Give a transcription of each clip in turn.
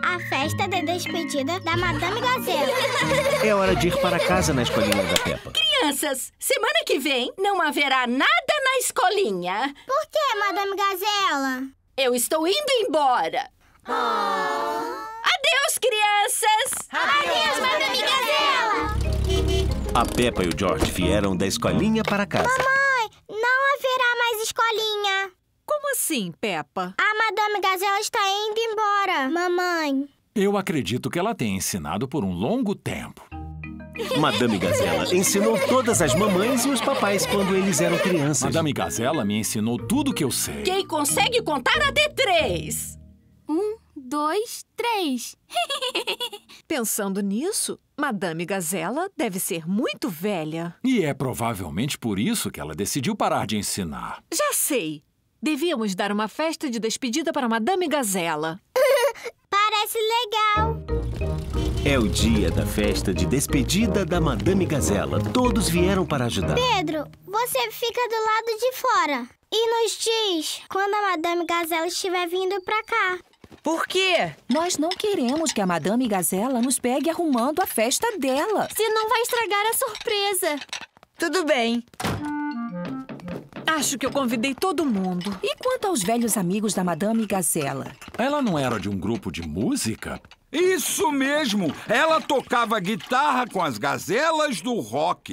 a festa de despedida da Madame Gazela. É hora de ir para casa na escolinha da Peppa. Crianças, semana que vem não haverá nada na escolinha. Por que, Madame Gazela? Eu estou indo embora. Adeus, crianças! Adeus, Madame Gazela! A Peppa e o George vieram da escolinha para casa. Mamãe, não haverá mais escolinha. Como assim, Peppa? A Madame Gazela está indo embora, mamãe. Eu acredito que ela tenha ensinado por um longo tempo. Madame Gazela ensinou todas as mamães e os papais quando eles eram crianças. Madame Gazela me ensinou tudo que eu sei. Quem consegue contar até 3? 1, 2, 3. Pensando nisso, Madame Gazela deve ser muito velha. E é provavelmente por isso que ela decidiu parar de ensinar. Já sei! Devíamos dar uma festa de despedida para Madame Gazela. Parece legal. É o dia da festa de despedida da Madame Gazela. Todos vieram para ajudar. Pedro, você fica do lado de fora e nos diz quando a Madame Gazela estiver vindo pra cá. Por quê? Nós não queremos que a Madame Gazela nos pegue arrumando a festa dela. Senão vai estragar a surpresa. Tudo bem. Acho que eu convidei todo mundo. E quanto aos velhos amigos da Madame Gazela? Ela não era de um grupo de música? Isso mesmo! Ela tocava guitarra com as gazelas do rock.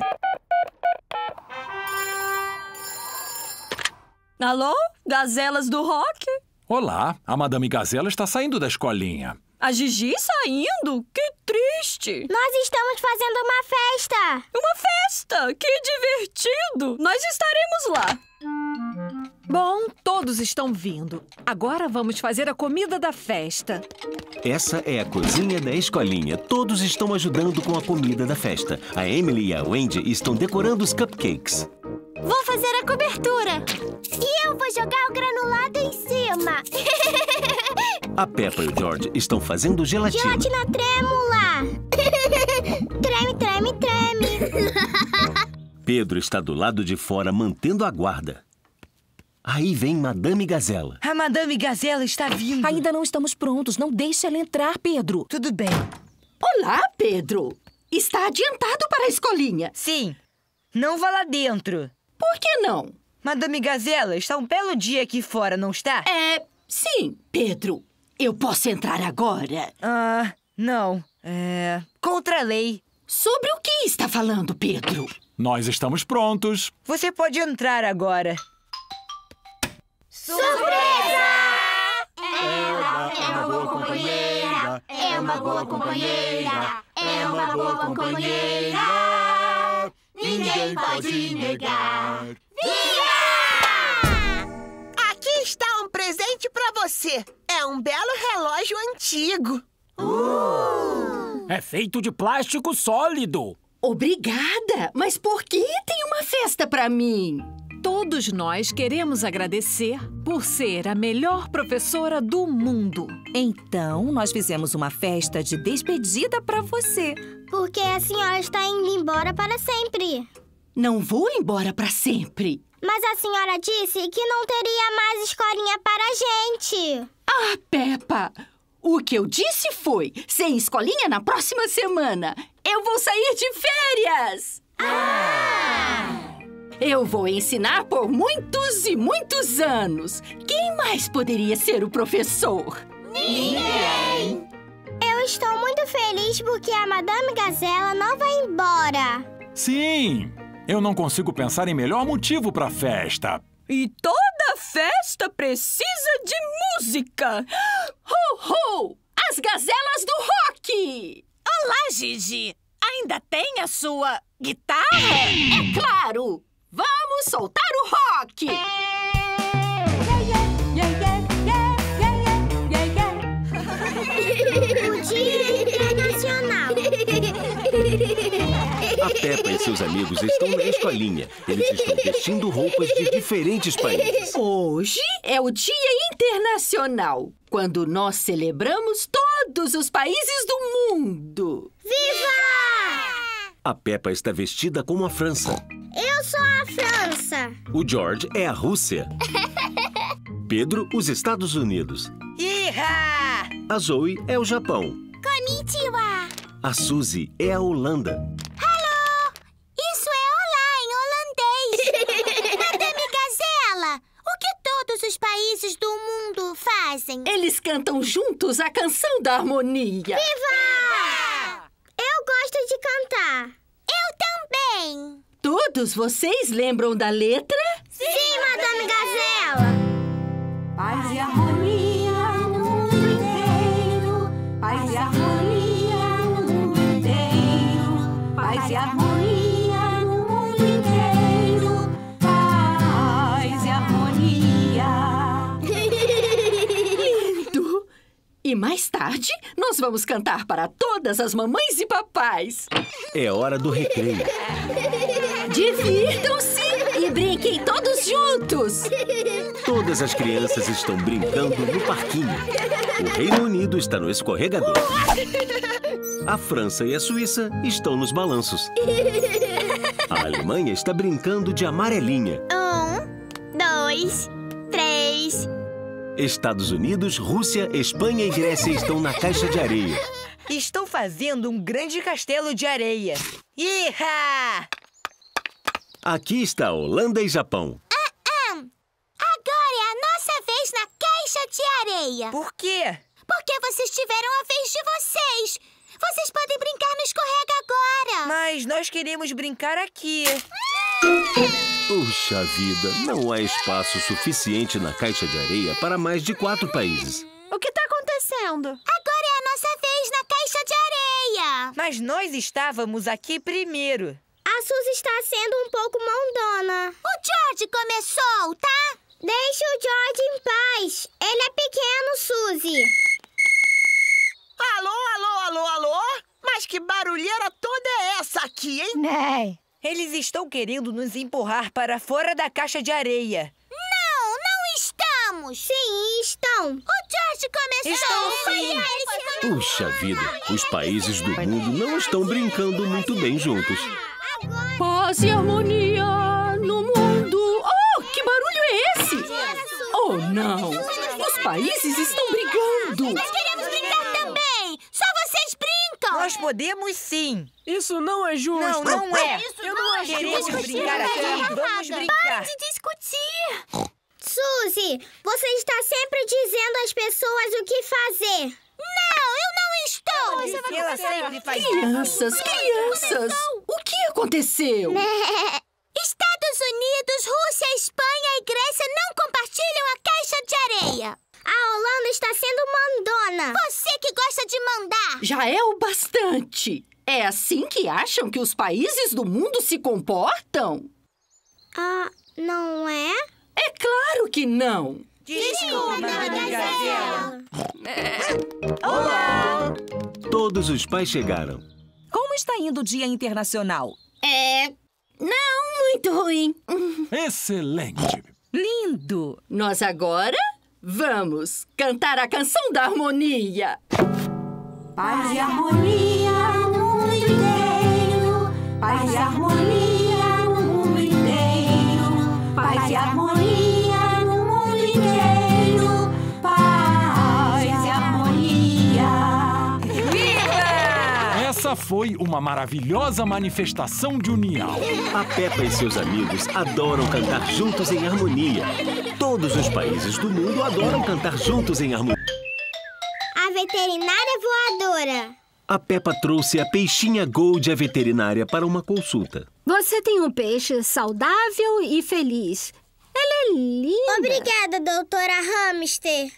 Alô? Gazelas do rock? Olá, a Madame Gazela está saindo da escolinha. A Gigi saindo? Que triste! Nós estamos fazendo uma festa! Uma festa? Que divertido! Nós estaremos lá. Bom, todos estão vindo. Agora vamos fazer a comida da festa. Essa é a cozinha da escolinha. Todos estão ajudando com a comida da festa. A Emily e a Wendy estão decorando os cupcakes. Vou fazer a cobertura. E eu vou jogar o granulado em cima. A Peppa e o George estão fazendo gelatina. Gelatina trêmula. Treme, treme, treme. Pedro está do lado de fora mantendo a guarda. Aí vem Madame Gazela. A Madame Gazela está vindo. Ainda não estamos prontos. Não deixe ela entrar, Pedro. Tudo bem. Olá, Pedro. Está adiantado para a escolinha. Sim. Não vá lá dentro. Por que não? Madame Gazela está um belo dia aqui fora, não está? Sim, Pedro. Eu posso entrar agora? Não. Contra a lei. Sobre o que está falando, Pedro? Nós estamos prontos. Você pode entrar agora. Surpresa! Ela é uma boa companheira. É uma boa companheira. É uma boa companheira. Ninguém pode negar. Aqui está um presente para você. É um belo relógio antigo. É feito de plástico sólido. Obrigada! Mas por que tem uma festa para mim? Todos nós queremos agradecer por ser a melhor professora do mundo. Então, nós fizemos uma festa de despedida para você. Porque a senhora está indo embora para sempre. Não vou embora para sempre. Mas a senhora disse que não teria mais escolinha para a gente. Ah, Peppa! O que eu disse foi, sem escolinha na próxima semana, eu vou sair de férias! Eu vou ensinar por muitos e muitos anos. Quem mais poderia ser o professor? Ninguém! Eu estou muito feliz porque a Madame Gazela não vai embora. Sim! Eu não consigo pensar em melhor motivo para a festa. E toda festa precisa de música. Ho, ho! As gazelas do rock! Olá, Gigi! Ainda tem a sua guitarra? É claro! Vamos soltar o rock! O dia internacional. A Peppa e seus amigos estão na escolinha. Eles estão vestindo roupas de diferentes países. Hoje é o Dia Internacional, quando nós celebramos todos os países do mundo. Viva! A Peppa está vestida como a França. Eu sou a França. O George é a Rússia. Pedro, os Estados Unidos. Iha! A Zoe é o Japão. Konnichiwa. A Suzy é a Holanda. Hello. Isso é olá em holandês. Madame Gazela, o que todos os países do mundo fazem? Eles cantam juntos a canção da harmonia. Viva! Eu gosto de cantar. Eu também. Todos vocês lembram da letra? Sim, Madame Gazela. Paz e harmonia no mundo inteiro. Paz e harmonia no mundo inteiro. Paz e harmonia no mundo inteiro. Paz e harmonia. Lindo! E mais tarde, nós vamos cantar para todas as mamães e papais. É hora do recreio. Divirtam-se e brinquem todos juntos. Todas as crianças estão brincando no parquinho. O Reino Unido está no escorregador. A França e a Suíça estão nos balanços. A Alemanha está brincando de amarelinha. 1, 2, 3. Estados Unidos, Rússia, Espanha e Grécia estão na caixa de areia. Estão fazendo um grande castelo de areia. Iha! Aqui está Holanda e Japão. Agora é a nossa vez na caixa de areia. Por quê? Porque vocês tiveram a vez de vocês. Vocês podem brincar no escorrega agora. Mas nós queremos brincar aqui. Puxa vida, não há espaço suficiente na caixa de areia para mais de 4 países. O que está acontecendo? Agora é a nossa vez na caixa de areia. Mas nós estávamos aqui primeiro. A Suzy está sendo um pouco mandona. O George começou, tá? Deixa o George em paz. Ele é pequeno, Suzy. Alô, alô, alô, alô? Mas que barulheira toda é essa aqui, hein? Né? Eles estão querendo nos empurrar para fora da caixa de areia. Não estamos. Sim, estão. O George começou. Estão sim. Puxa vida, os países do mundo não estão brincando muito bem juntos. Paz e harmonia no mundo. Oh, que barulho é esse? Oh, não. Os países estão brigando. Nós queremos brincar também. Só vocês brincam. Nós podemos sim. Isso não é justo. Não é. Eu não acho Queremos brincar aqui. Vamos brincar. Para de discutir. Suzy, você está sempre dizendo às pessoas o que fazer. Não, eu não estou. Ela sempre faz Crianças, o que aconteceu? Estados Unidos, Rússia, Espanha e Grécia não compartilham a caixa de areia. A Holanda está sendo mandona. Você que gosta de mandar. Já é o bastante. É assim que acham que os países do mundo se comportam? Ah, não é? É claro que não. Desculpa, Madame Gazela. Olá! Todos os pais chegaram. Como está indo o Dia Internacional? Não muito ruim. Excelente. Lindo! Nós agora vamos cantar a canção da harmonia. Paz e harmonia no mundo inteiro. Paz e harmonia no mundo inteiro. Paz e harmonia no mundo inteiro. Paz e harmonia. Viva! Essa foi uma maravilhosa manifestação de união. A Peppa e seus amigos adoram cantar juntos em harmonia. Todos os países do mundo adoram cantar juntos em harmonia. A veterinária voadora. A Peppa trouxe a peixinha Gold à veterinária para uma consulta. Você tem um peixe saudável e feliz. Ela é linda. Obrigada, doutora Hamster.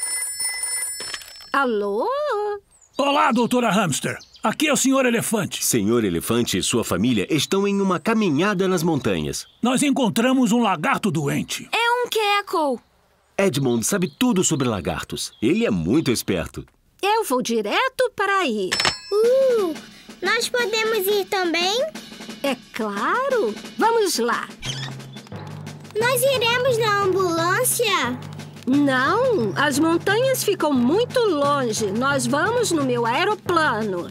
Alô? Olá, doutora Hamster. Aqui é o Senhor Elefante. Senhor Elefante e sua família estão em uma caminhada nas montanhas. Nós encontramos um lagarto doente. É um Keckle. Edmond sabe tudo sobre lagartos. Ele é muito esperto. Eu vou direto para aí. Nós podemos ir também? É claro. Vamos lá. Nós iremos na ambulância? Não, as montanhas ficam muito longe. Nós vamos no meu aeroplano.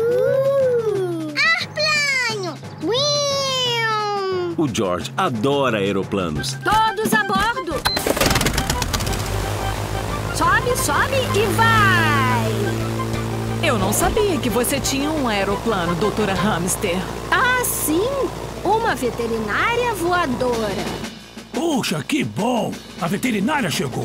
Airplano! Uiu! O George adora aeroplanos. Todos a bordo! Sobe, sobe e vai! não sabia que você tinha um aeroplano, doutora Hamster. Ah, sim! Uma veterinária voadora. Puxa, que bom! A veterinária chegou.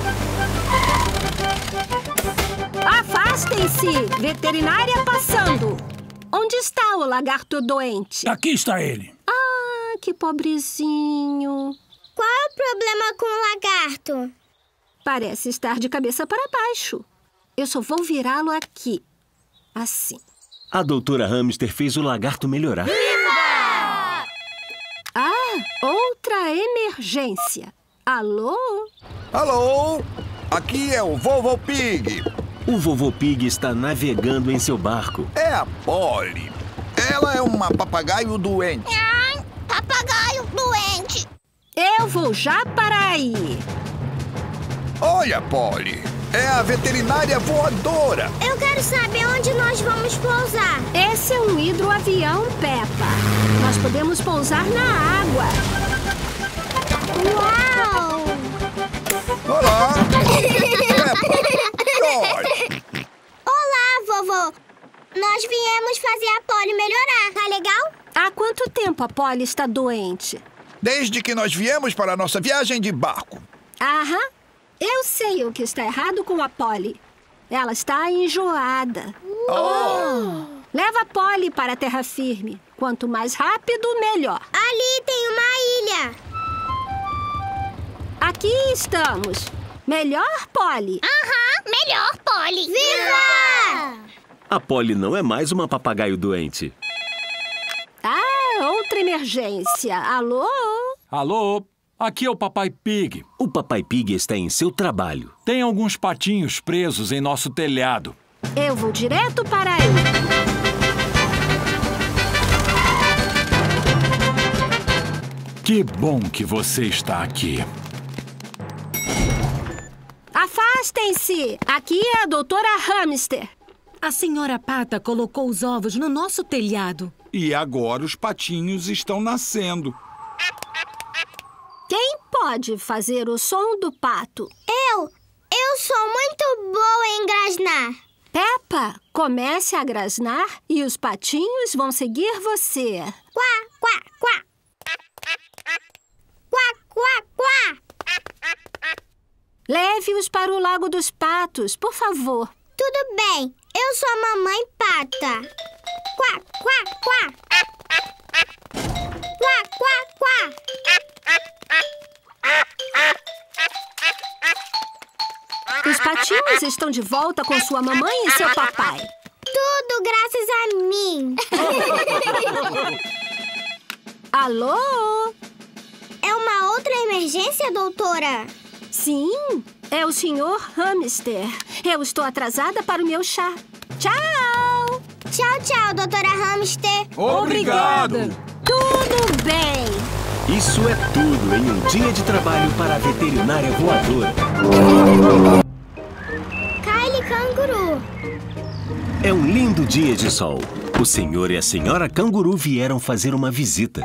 Afastem-se! Veterinária passando! Onde está o lagarto doente? Aqui está ele. Ah, que pobrezinho. Qual é o problema com o lagarto? Parece estar de cabeça para baixo. Eu só vou virá-lo aqui. Assim. A doutora Hamster fez o lagarto melhorar. Ah, outra emergência. Alô? Alô? Aqui é o Vovô Pig. O Vovô Pig está navegando em seu barco. É a Polly. Ela é uma papagaio doente. Papagaio doente. Eu vou já para aí. Olha, Polly. É a veterinária voadora. Eu quero saber onde nós vamos pousar. Esse é um hidroavião, Peppa. Nós podemos pousar na água. Uau! Olá! Olá, vovô. Nós viemos fazer a Polly melhorar, tá legal? Há quanto tempo a Polly está doente? Desde que nós viemos para a nossa viagem de barco. Aham. Eu sei o que está errado com a Polly. Ela está enjoada. Leva a Polly para a terra firme. Quanto mais rápido, melhor. Ali tem uma ilha. Aqui estamos. Melhor, Polly? Melhor, Polly. Viva! A Polly não é mais uma papagaio doente. Ah, outra emergência. Alô? Alô? Aqui é o Papai Pig. O Papai Pig está em seu trabalho. Tem alguns patinhos presos em nosso telhado. Eu vou direto para aí. Que bom que você está aqui. Afastem-se! Aqui é a doutora Hamster. A senhora Pata colocou os ovos no nosso telhado. E agora os patinhos estão nascendo. Quem pode fazer o som do pato? Eu sou muito boa em grasnar. Peppa, comece a grasnar e os patinhos vão seguir você. Quá, quá, quá. Quá, quá, quá. Leve-os para o Lago dos Patos, por favor. Tudo bem, eu sou a mamãe pata. Quá, quá, quá. Quá, quá, quá. Os patinhos estão de volta com sua mamãe e seu papai. Tudo graças a mim. Alô? É uma outra emergência, doutora? Sim, é o Sr. Hamster. Eu estou atrasada para o meu chá. Tchau! Tchau, tchau, doutora Hamster. Obrigado! Tudo bem! Isso é tudo em um dia de trabalho para a veterinária voadora. Kylie Canguru. É um lindo dia de sol. O senhor e a senhora Canguru vieram fazer uma visita.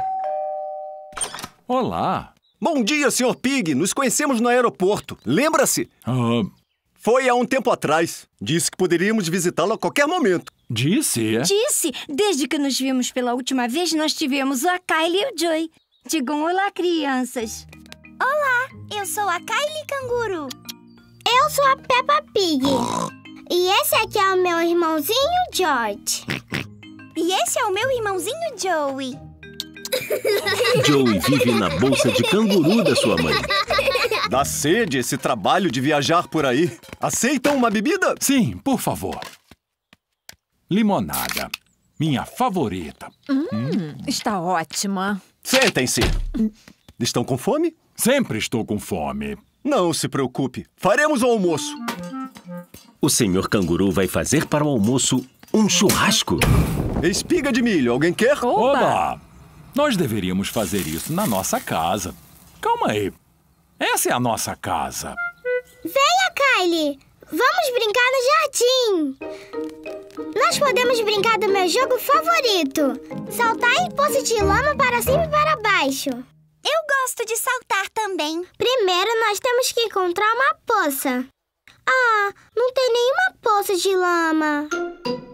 Olá. Bom dia, Sr. Pig. Nos conhecemos no aeroporto. Lembra-se? Foi há um tempo atrás. Disse que poderíamos visitá-lo a qualquer momento. Disse? Disse. Desde que nos vimos pela última vez, nós tivemos a Kylie e o Joey. Digam olá, crianças. Olá, eu sou a Kylie Canguru. Eu sou a Peppa Pig. E esse aqui é o meu irmãozinho George. E esse é o meu irmãozinho Joey. Joey vive na bolsa de canguru da sua mãe. Dá sede esse trabalho de viajar por aí. Aceitam uma bebida? Sim, por favor. Limonada. Minha favorita. Está ótima. Sentem-se. Estão com fome? Sempre estou com fome. Não se preocupe. Faremos o almoço. O senhor Canguru vai fazer para o almoço um churrasco. Espiga de milho. Alguém quer? Oba! Nós deveríamos fazer isso na nossa casa. Calma aí. Essa é a nossa casa. Venha, Kylie. Vamos brincar no jardim. Nós podemos brincar do meu jogo favorito. Saltar em poça de lama para cima e para baixo. Eu gosto de saltar também. Primeiro, nós temos que encontrar uma poça. Ah, não tem nenhuma poça de lama.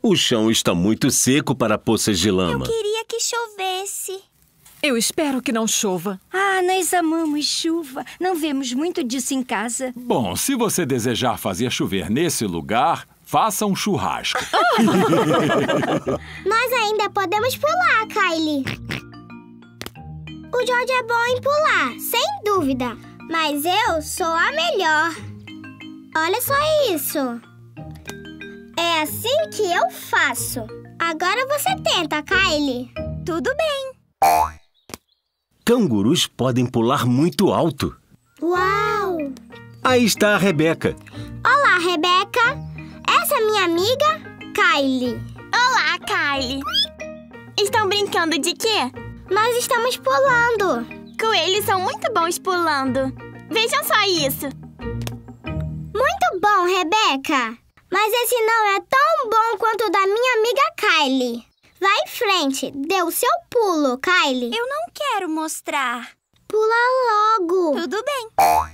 O chão está muito seco para poças de lama. Eu queria que chovesse. Eu espero que não chova. Ah, nós amamos chuva. Não vemos muito disso em casa. Bom, se você desejar fazer chover nesse lugar, faça um churrasco. Nós ainda podemos pular, Kylie. O George é bom em pular, sem dúvida. Mas eu sou a melhor. Olha só isso. É assim que eu faço. Agora você tenta, Kylie. Tudo bem. Cangurus podem pular muito alto. Uau! Aí está a Rebeca. Olá, Rebeca. Essa é minha amiga, Kylie. Olá, Kylie. Estão brincando de quê? Nós estamos pulando. Coelhos são muito bons pulando. Vejam só isso. Muito bom, Rebeca. Mas esse não é tão bom quanto o da minha amiga Kylie. Vai em frente. Dê o seu pulo, Kylie. Eu não quero mostrar. Pula logo. Tudo bem.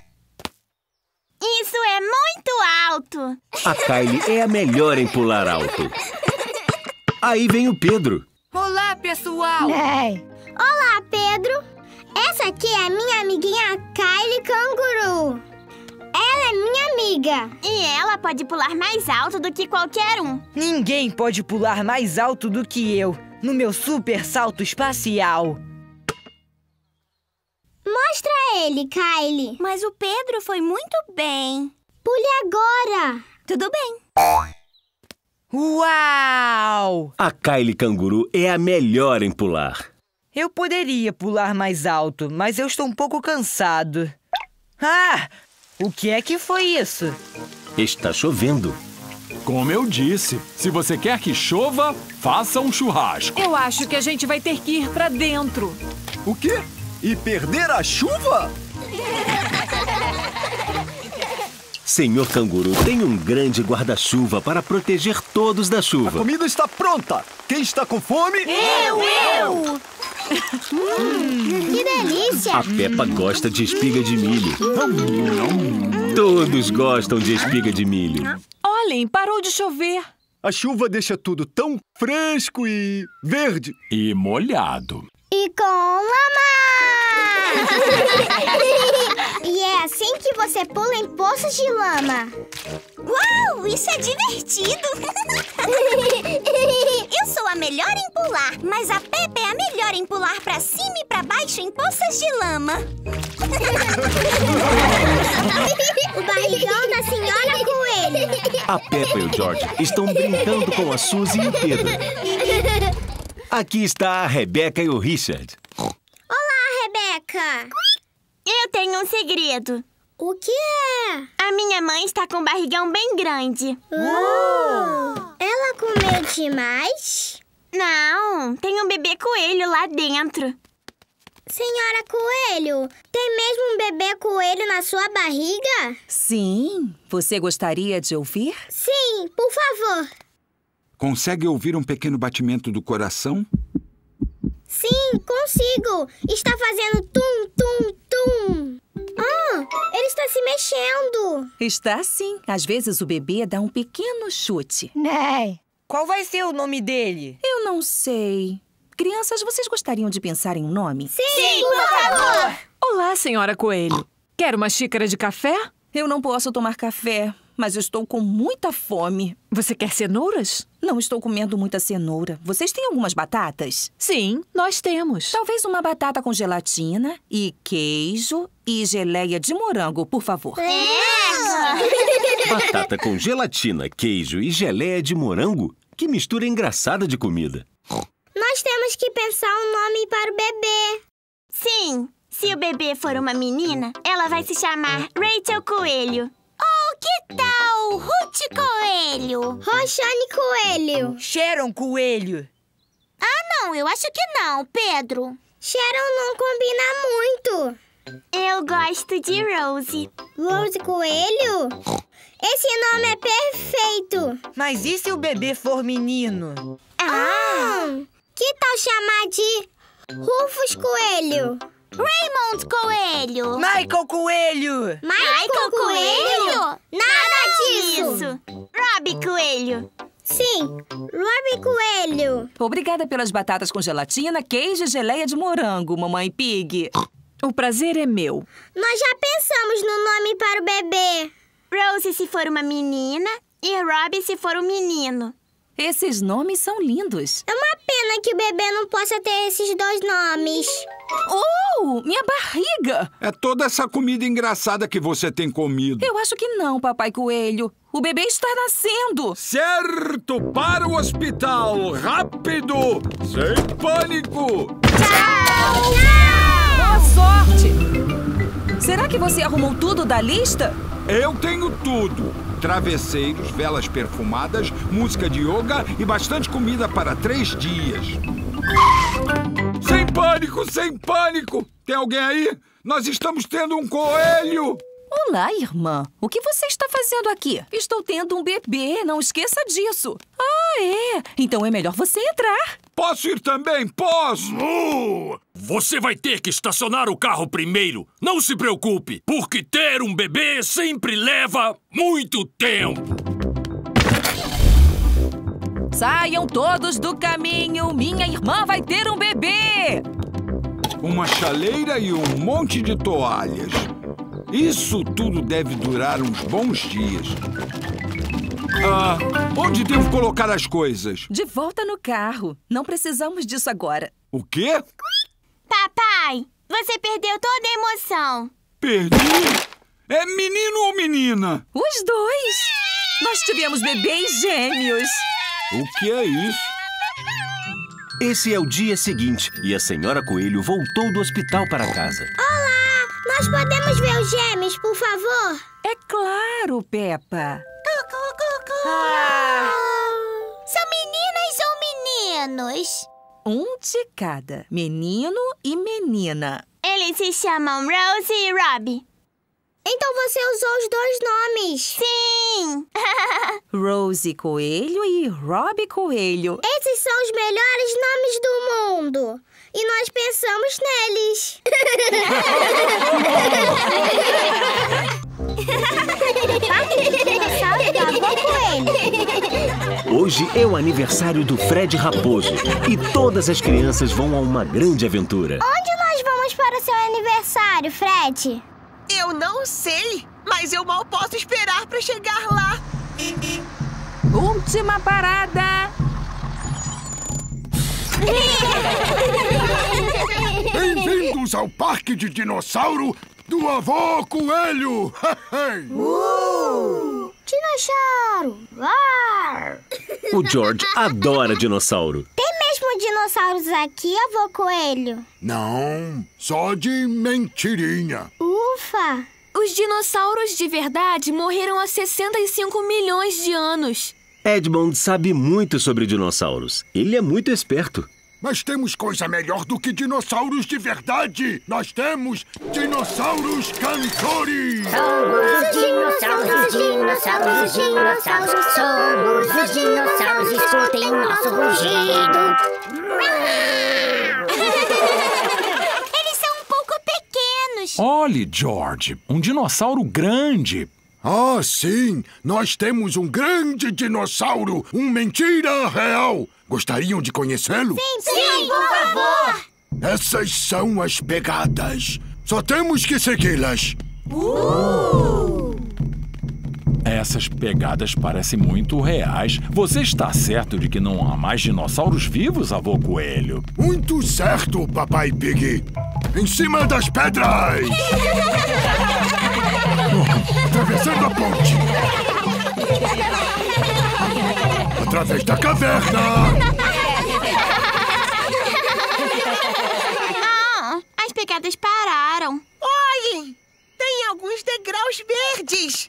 Isso é muito alto. A Kylie é a melhor em pular alto. Aí vem o Pedro. Olá, pessoal. Olá, Pedro. Essa aqui é a minha amiguinha Kylie Canguru. Ela é minha amiga. E ela pode pular mais alto do que qualquer um. Ninguém pode pular mais alto do que eu, no meu super salto espacial. Mostra ele, Kylie. Mas o Pedro foi muito bem. Pule agora. Tudo bem. Uau! A Kylie Canguru é a melhor em pular. Eu poderia pular mais alto, mas eu estou um pouco cansado. Ah! O que é que foi isso? Está chovendo. Como eu disse, se você quer que chova, faça um churrasco. Eu acho que a gente vai ter que ir pra dentro. O quê? E perder a chuva? Senhor Canguru tem um grande guarda-chuva para proteger todos da chuva. A comida está pronta. Quem está com fome? Eu! Que delícia! A Peppa gosta de espiga de milho. Todos gostam de espiga de milho. Olhem, parou de chover. A chuva deixa tudo tão fresco e verde. E molhado. E com lama! E é assim que você pula em poços de lama. Uau, isso é divertido! Eu sou a melhor em pular, mas a Peppa é a melhor em pular pra cima e pra baixo em poças de lama. O barrigão da senhora coelho. A Peppa e o George estão brincando com a Suzy e o Pedro. Aqui está a Rebeca e o Richard. Olá, Rebeca. Eu tenho um segredo. O que é? A minha mãe está com um barrigão bem grande. Ela comeu demais? Não, tem um bebê coelho lá dentro. Senhora Coelho, tem mesmo um bebê coelho na sua barriga? Sim. Você gostaria de ouvir? Sim, por favor. Consegue ouvir um pequeno batimento do coração? Sim, consigo. Está fazendo tum, tum, tum. Ele está se mexendo. Está sim. Às vezes o bebê dá um pequeno chute. Qual vai ser o nome dele? Eu não sei. Crianças, vocês gostariam de pensar em um nome? Sim, por favor. Olá, senhora Coelho. Quer uma xícara de café? Eu não posso tomar café, mas eu estou com muita fome. Você quer cenouras? Não estou comendo muita cenoura. Vocês têm algumas batatas? Sim, nós temos. Talvez uma batata com gelatina e queijo e geleia de morango, por favor. Batata com gelatina, queijo e geleia de morango? Que mistura engraçada de comida. Nós temos que pensar um nome para o bebê. Sim, se o bebê for uma menina, ela vai se chamar Rachel Coelho. Oh, que tal Ruth Coelho? Roxane Coelho. Sharon Coelho. Ah, não, eu acho que não, Pedro. Sharon não combina muito. Eu gosto de Rose. Rose Coelho? Esse nome é perfeito. Mas e se o bebê for menino? Que tal chamar de Rufus Coelho? Raymond Coelho. Michael Coelho. Michael Coelho? Nada disso. Robbie Coelho. Sim, Robbie Coelho. Obrigada pelas batatas com gelatina, queijo e geleia de morango, mamãe Pig. O prazer é meu. Nós já pensamos no nome para o bebê. Rose se for uma menina e Robbie se for um menino. Esses nomes são lindos. É uma pena que o bebê não possa ter esses dois nomes. Oh, minha barriga! É toda essa comida engraçada que você tem comido. Eu acho que não, Papai Coelho. O bebê está nascendo. Certo! Para o hospital! Rápido! Sem pânico! Tchau! Boa sorte! Será que você arrumou tudo da lista? Eu tenho tudo. Travesseiros, velas perfumadas, música de yoga e bastante comida para 3 dias. Sem pânico, sem pânico! Tem alguém aí? Nós estamos tendo um coelho! Olá, irmã. O que você está fazendo aqui? Estou tendo um bebê, não esqueça disso. Ah, é? Então é melhor você entrar. Posso ir também? Posso! Você vai ter que estacionar o carro primeiro. Não se preocupe, porque ter um bebê sempre leva muito tempo. Saiam todos do caminho. Minha irmã vai ter um bebê. Uma chaleira e um monte de toalhas. Isso tudo deve durar uns bons dias. Onde devo colocar as coisas? De volta no carro. Não precisamos disso agora. O quê? Papai, você perdeu toda a emoção. Perdi? É menino ou menina? Os dois. Nós tivemos bebês gêmeos. O que é isso? Esse é o dia seguinte e a senhora Coelho voltou do hospital para casa. Olá! Nós podemos ver os gêmeos, por favor? É claro, Peppa. São meninas ou meninos? Um de cada. Menino e menina. Eles se chamam Rose e Robbie. Então você usou os dois nomes. Sim! Rose Coelho e Robbie Coelho. Esses são os melhores nomes do mundo. E nós pensamos neles. Hoje é o aniversário do Fred Raposo e todas as crianças vão a uma grande aventura. Onde nós vamos para o seu aniversário, Fred? Eu não sei, mas eu mal posso esperar para chegar lá. Última parada. Bem-vindos ao Parque de Dinossauro do Avô Coelho! Dinossauro! O George adora dinossauro. Tem mesmo dinossauros aqui, Avô Coelho? Não, só de mentirinha. Ufa! Os dinossauros de verdade morreram há 65 milhões de anos. Edmond sabe muito sobre dinossauros. Ele é muito esperto. Mas temos coisa melhor do que dinossauros de verdade. Nós temos dinossauros cantores. Somos os dinossauros, dinossauros, dinossauros. Somos os dinossauros, escutem nosso rugido. Eles são um pouco pequenos. Olhe, George, um dinossauro grande. Ah, sim! Nós temos um grande dinossauro, um mentira real. Gostariam de conhecê-lo? Sim, por favor! Essas são as pegadas. Só temos que segui-las. Essas pegadas parecem muito reais. Você está certo de que não há mais dinossauros vivos, Avô Coelho? Muito certo, Papai Pig. Em cima das pedras! Atravessando a ponte! Através da caverna! As pegadas pararam. Olhem! Tem alguns degraus verdes.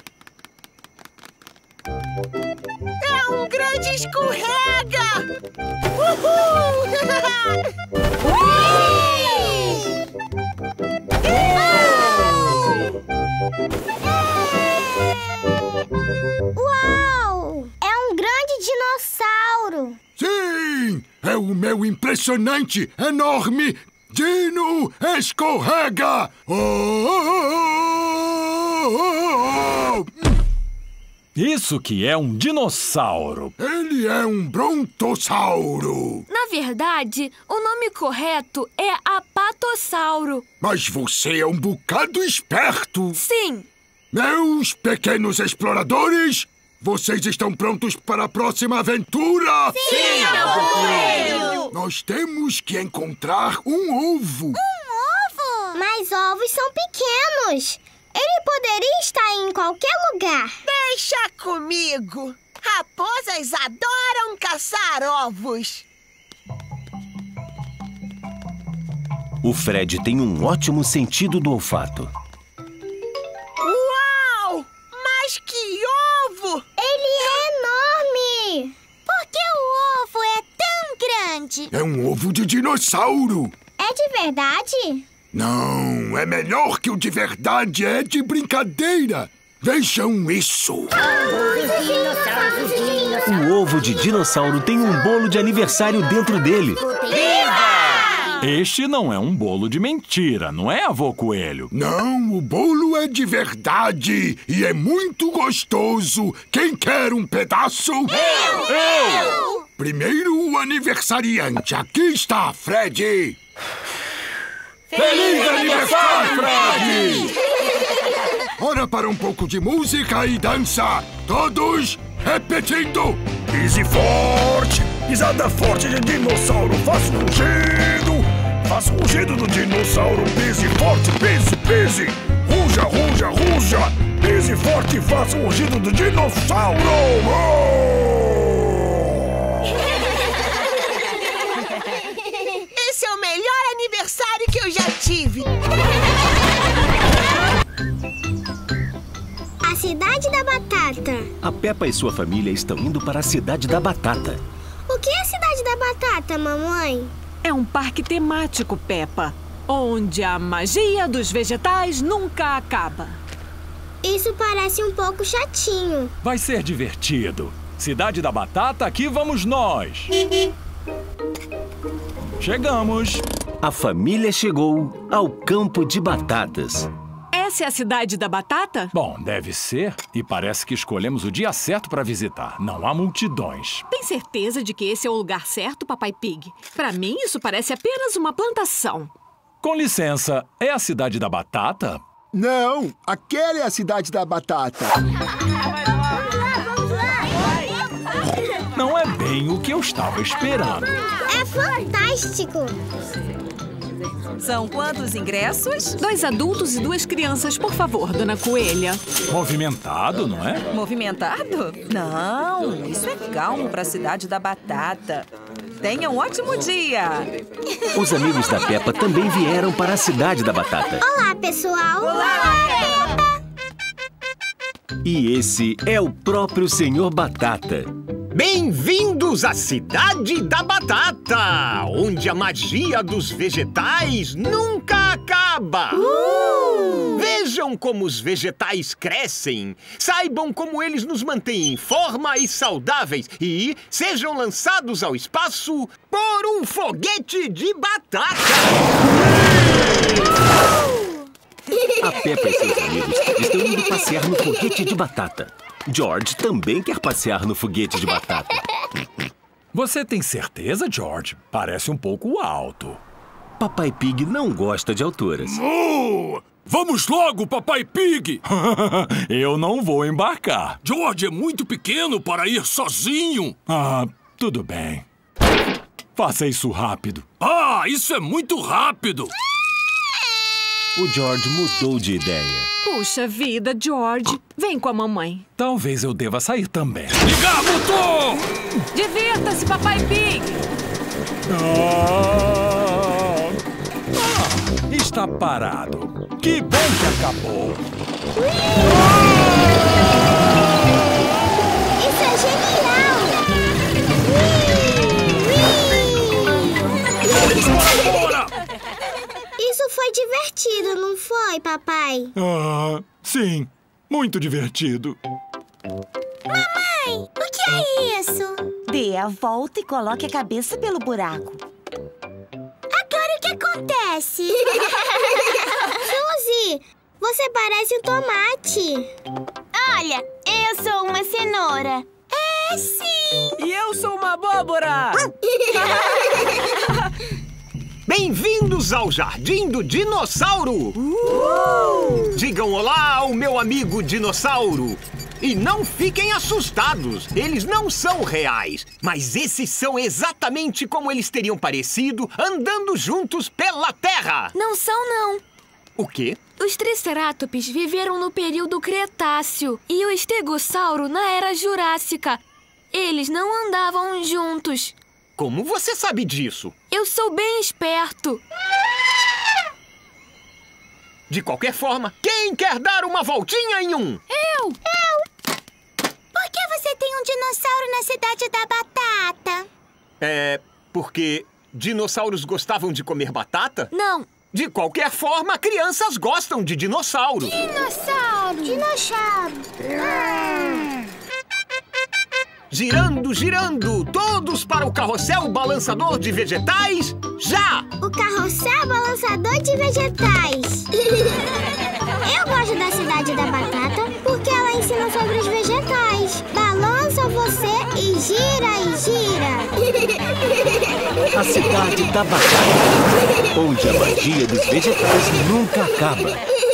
É um grande escorrega! Uhul! Uau! É um grande dinossauro. Sim! É o meu impressionante, enorme Dino Escorrega! Isso que é um dinossauro. Ele é um brontossauro. Na verdade, o nome correto é apatossauro. Mas você é um bocado esperto. Sim. Meus pequenos exploradores, vocês estão prontos para a próxima aventura? Sim, avô Coelho! Nós temos que encontrar um ovo. Um ovo? Mas ovos são pequenos. Ele poderia estar em qualquer lugar. Deixa comigo. Raposas adoram caçar ovos. O Fred tem um ótimo sentido do olfato. Uau! Mas que ovo! Ele é enorme! Por que o ovo é tão grande? É um ovo de dinossauro. É de verdade? Não, é melhor que o de verdade, é de brincadeira. Vejam isso. O ovo de dinossauro tem um bolo de aniversário dentro dele. Este não é um bolo de mentira, não é, avô Coelho? Não, o bolo é de verdade e é muito gostoso. Quem quer um pedaço? Eu! Primeiro o aniversariante. Aqui está, Fred. Feliz aniversário, Fred! Hora para um pouco de música e dança. Todos repetindo. Pise forte, pisada forte de dinossauro, faça um rugido. Faça o rugido do dinossauro, pise forte, pise, pise. Ruja, ruja, ruja. Pise forte e faça o rugido do dinossauro. Esse é o melhor aniversário que eu já tive. A Cidade da Batata. A Peppa e sua família estão indo para a Cidade da Batata. O que é a Cidade da Batata, mamãe? É um parque temático, Peppa, onde a magia dos vegetais nunca acaba. Isso parece um pouco chatinho. Vai ser divertido. Cidade da Batata, aqui vamos nós. Chegamos. A família chegou ao campo de batatas. Essa é a Cidade da Batata? Bom, deve ser. E parece que escolhemos o dia certo para visitar. Não há multidões. Tem certeza de que esse é o lugar certo, Papai Pig? Para mim, isso parece apenas uma plantação. Com licença, é a Cidade da Batata? Não, aquela é a Cidade da Batata. Não é bem o que eu estava esperando. É fantástico! São quantos ingressos? 2 adultos e 2 crianças, por favor, Dona Coelha. Movimentado, não é? Movimentado? Não, isso é calmo para a Cidade da Batata. Tenha um ótimo dia! Os amigos da Peppa também vieram para a Cidade da Batata. Olá, pessoal! Olá, Peppa! E esse é o próprio Senhor Batata. Bem-vindos à Cidade da Batata, onde a magia dos vegetais nunca acaba. Vejam como os vegetais crescem, saibam como eles nos mantêm em forma e saudáveis e sejam lançados ao espaço por um foguete de batata. A Peppa e seus amigos estão indo passear no foguete de batata. George também quer passear no foguete de batata. Você tem certeza, George? Parece um pouco alto. Papai Pig não gosta de alturas. Vamos logo, Papai Pig! Eu não vou embarcar. George é muito pequeno para ir sozinho. Ah, tudo bem. Faça isso rápido. Ah, isso é muito rápido! O George mudou de ideia. Puxa vida, George. Vem com a mamãe. Talvez eu deva sair também. Ligar motor! Divirta-se, Papai Pig! Está parado. Que bom que acabou. Isso é genial! Isso foi divertido, não foi, papai? Ah, sim. Muito divertido. Mamãe, o que é isso? Dê a volta e coloque a cabeça pelo buraco. Agora o que acontece? Suzy, você parece um tomate. Olha, Eu sou uma cenoura. É, sim! E eu sou uma abóbora! Bem-vindos ao Jardim do Dinossauro! Digam olá ao meu amigo dinossauro! E não fiquem assustados, eles não são reais. Mas esses são exatamente como eles teriam parecido andando juntos pela Terra. Não são, não. O quê? Os Triceratops viveram no período Cretáceo e o Estegossauro na Era Jurássica. Eles não andavam juntos. Como você sabe disso? Eu sou bem esperto. De qualquer forma, quem quer dar uma voltinha em um? Eu! Por que você tem um dinossauro na Cidade da Batata? É porque dinossauros gostavam de comer batata? Não. De qualquer forma, crianças gostam de dinossauro. Dinossauro! Dinossauro! Girando, girando, todos para o carrossel balançador de vegetais, já! O carrossel balançador de vegetais. Eu gosto da Cidade da Batata porque ela ensina sobre os vegetais. Balança você e gira e gira. A Cidade da Batata, onde a magia dos vegetais nunca acaba.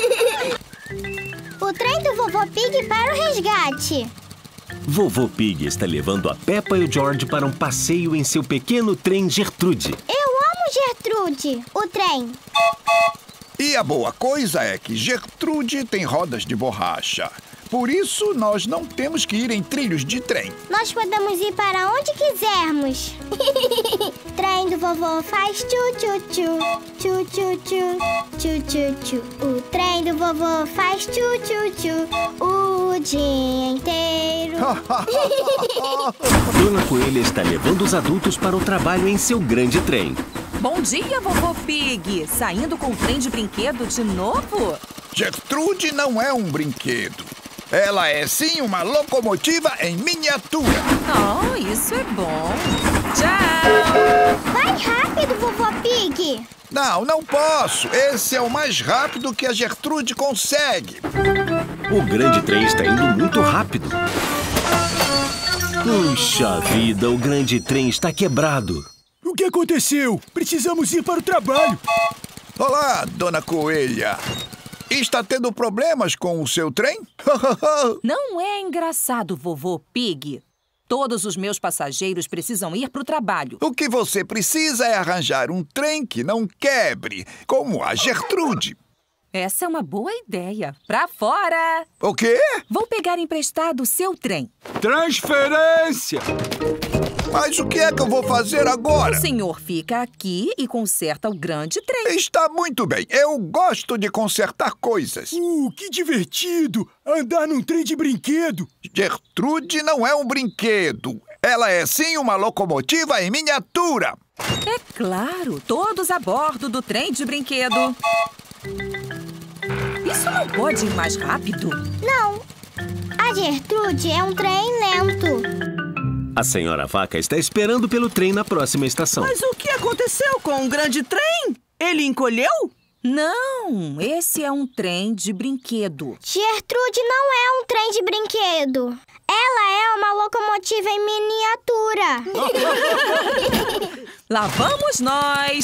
O trem do Vovô Pig para o resgate. Vovô Pig está levando a Peppa e o George para um passeio em seu pequeno trem Gertrude. Eu amo Gertrude, o trem. E a boa coisa é que Gertrude tem rodas de borracha. Por isso, nós não temos que ir em trilhos de trem. Nós podemos ir para onde quisermos. Trem do vovô faz tchu-tchu-tchu, tchu-tchu-tchu, tchu-tchu-tchu. O trem do vovô faz tchu-tchu-tchu o dia inteiro. Dona Coelha está levando os adultos para o trabalho em seu grande trem. Bom dia, Vovô Pig! Saindo com o trem de brinquedo de novo? Gertrude não é um brinquedo. Ela é sim uma locomotiva em miniatura. Oh, isso é bom. Tchau! Vai rápido, Vovô Pig! Não posso. Esse é o mais rápido que a Gertrude consegue. O grande trem está indo muito rápido. Puxa vida, o grande trem está quebrado. O que aconteceu? Precisamos ir para o trabalho. Olá, Dona Coelha. Está tendo problemas com o seu trem? Não é engraçado, Vovô Pig. Todos os meus passageiros precisam ir para o trabalho. O que você precisa é arranjar um trem que não quebre, como a Gertrude. Essa é uma boa ideia. Pra fora! O quê? Vou pegar emprestado o seu trem. Transferência! Mas o que é que eu vou fazer agora? O senhor fica aqui e conserta o grande trem. Está muito bem. Eu gosto de consertar coisas. Que divertido! Andar num trem de brinquedo. Gertrude não é um brinquedo. Ela é sim uma locomotiva em miniatura. É claro, todos a bordo do trem de brinquedo. Isso não pode ir mais rápido? Não. A Gertrude é um trem lento. A senhora Vaca está esperando pelo trem na próxima estação. Mas o que aconteceu com o grande trem? Ele encolheu? Não, esse é um trem de brinquedo. Gertrude não é um trem de brinquedo. Ela é uma locomotiva em miniatura. Lá vamos nós!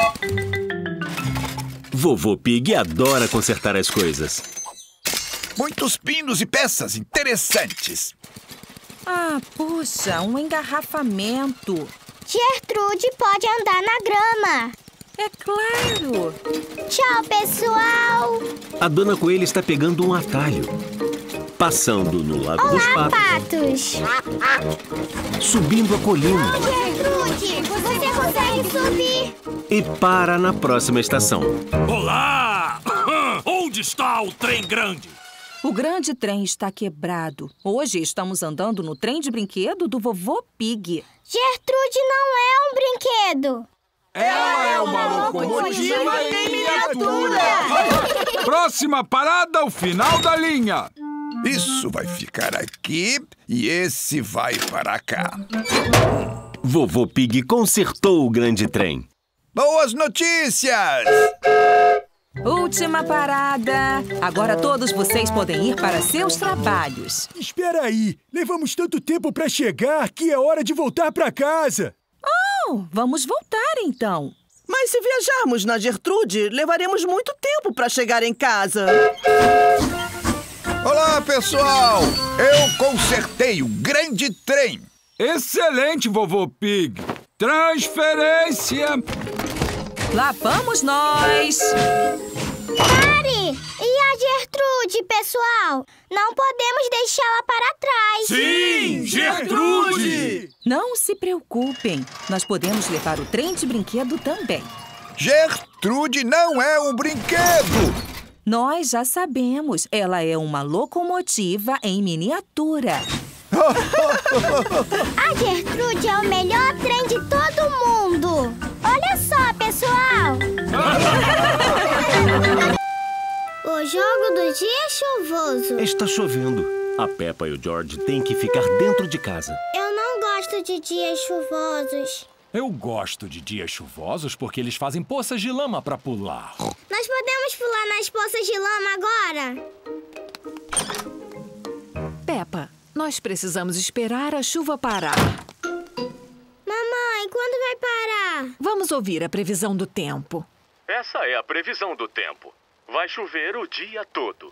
Vovô Pig adora consertar as coisas. Muitos pinos e peças interessantes. Ah, puxa, um engarrafamento. Gertrude pode andar na grama. É claro. Tchau, pessoal. A Dona Coelha está pegando um atalho. Passando no Lago dos Olá, Patos. patos. Subindo a colina. Gertrude, você consegue subir. E para na próxima estação. Olá! Onde está o trem grande? O grande trem está quebrado. Hoje estamos andando no trem de brinquedo do Vovô Pig. Gertrude não é um brinquedo. Ela é uma locomotiva em miniatura. Próxima parada, o final da linha. Isso vai ficar aqui e esse vai para cá. Vovô Pig consertou o grande trem. Boas notícias! Última parada. Agora todos vocês podem ir para seus trabalhos. Espera aí. Levamos tanto tempo para chegar que é hora de voltar para casa. Oh, vamos voltar então. Mas se viajarmos na Gertrude, levaremos muito tempo para chegar em casa. Olá, pessoal! Eu consertei o grande trem. Excelente, vovô Pig. Transferência. Lá vamos nós. Pare! E a Gertrude, pessoal? Não podemos deixá-la para trás. Sim, Gertrude! Não se preocupem. Nós podemos levar o trem de brinquedo também. Gertrude não é um brinquedo. Nós já sabemos. Ela é uma locomotiva em miniatura. A Gertrude é o melhor trem de todo mundo. Olha só, pessoal. O jogo do dia é chuvoso. Está chovendo. A Peppa e o George têm que ficar dentro de casa. Eu não gosto de dias chuvosos. Eu gosto de dias chuvosos porque eles fazem poças de lama para pular. Nós podemos pular nas poças de lama agora? Peppa, nós precisamos esperar a chuva parar. Mamãe, quando vai parar? Vamos ouvir a previsão do tempo. Essa é a previsão do tempo. Vai chover o dia todo.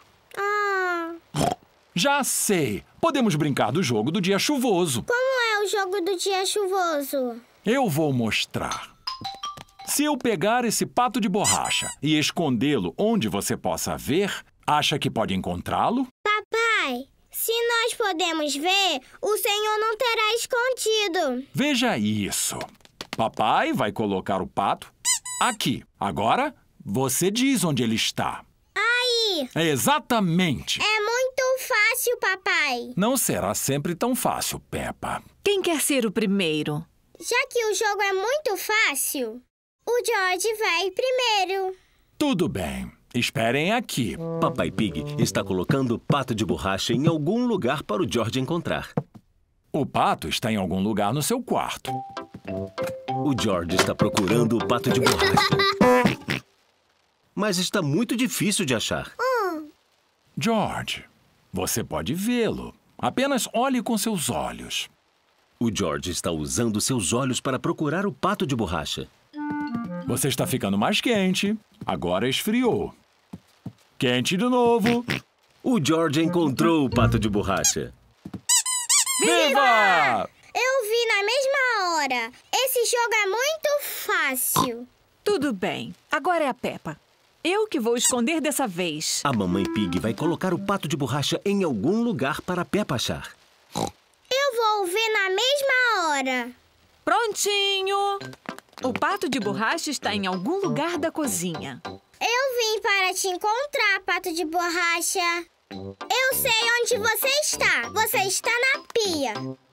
Já sei. Podemos brincar do jogo do dia chuvoso. Como é o jogo do dia chuvoso? Eu vou mostrar. Se eu pegar esse pato de borracha e escondê-lo onde você possa ver, acha que pode encontrá-lo? Papai, se nós podemos ver, o Senhor não terá escondido. Veja isso. Papai vai colocar o pato aqui. Agora, você diz onde ele está. Aí. Exatamente. É muito fácil, papai. Não será sempre tão fácil, Peppa. Quem quer ser o primeiro? Já que o jogo é muito fácil, o George vai primeiro. Tudo bem. Esperem aqui. Papai Pig está colocando o pato de borracha em algum lugar para o George encontrar. O pato está em algum lugar no seu quarto. O George está procurando o pato de borracha. Mas está muito difícil de achar. George, você pode vê-lo. Apenas olhe com seus olhos. O George está usando seus olhos para procurar o pato de borracha. Você está ficando mais quente. Agora esfriou. Quente de novo. O George encontrou o pato de borracha. Viva! Eu vi na mesma hora. Esse jogo é muito fácil. Tudo bem. Agora é a Peppa. Eu que vou esconder dessa vez. A mamãe Pig vai colocar o pato de borracha em algum lugar para a Peppa achar. Eu vou ver na mesma hora. Prontinho! O pato de borracha está em algum lugar da cozinha. Eu vim para te encontrar, pato de borracha. Eu sei onde você está. Você está na pia.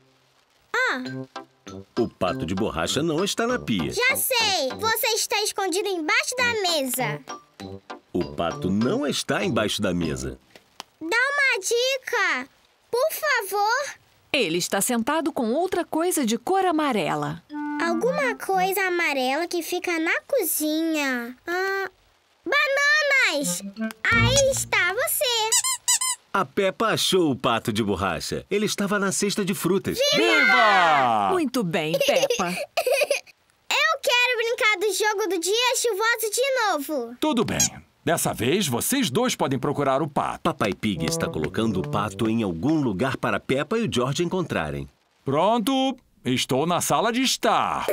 O pato de borracha não está na pia. Já sei. Você está escondido embaixo da mesa. O pato não está embaixo da mesa. Dá uma dica, por favor. Ele está sentado com outra coisa de cor amarela. Alguma coisa amarela que fica na cozinha. Bananas! Aí está você. A Peppa achou o pato de borracha. Ele estava na cesta de frutas. Viva! Muito bem, Peppa. Eu quero brincar do jogo do dia chuvoso de novo. Tudo bem. Dessa vez, vocês dois podem procurar o pato. Papai Pig está colocando o pato em algum lugar para Peppa e o George encontrarem. Pronto! Estou na sala de estar.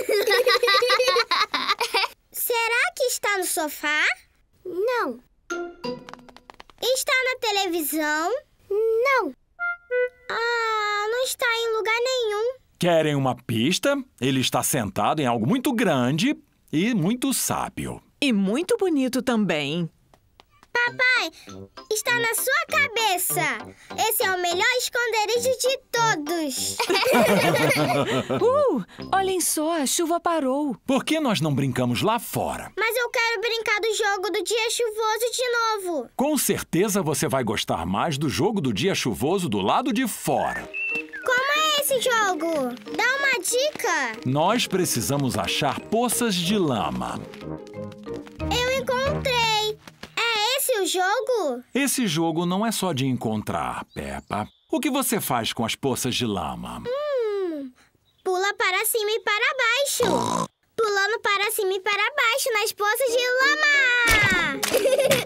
Será que está no sofá? Não. Está na televisão? Não. Não está em lugar nenhum. Querem uma pista? Ele está sentado em algo muito grande e muito sábio. E muito bonito também. Papai, está na sua cabeça. Esse é o melhor esconderijo de todos. Olhem só, a chuva parou. Por que nós não brincamos lá fora? Mas eu quero brincar do jogo do dia chuvoso de novo. Com certeza você vai gostar mais do jogo do dia chuvoso do lado de fora. Como é esse jogo? Dá uma dica. Nós precisamos achar poças de lama. Eu encontrei. o jogo? Esse jogo não é só de encontrar, Peppa. O que você faz com as poças de lama? Pula para cima e para baixo. Pulando para cima e para baixo nas poças de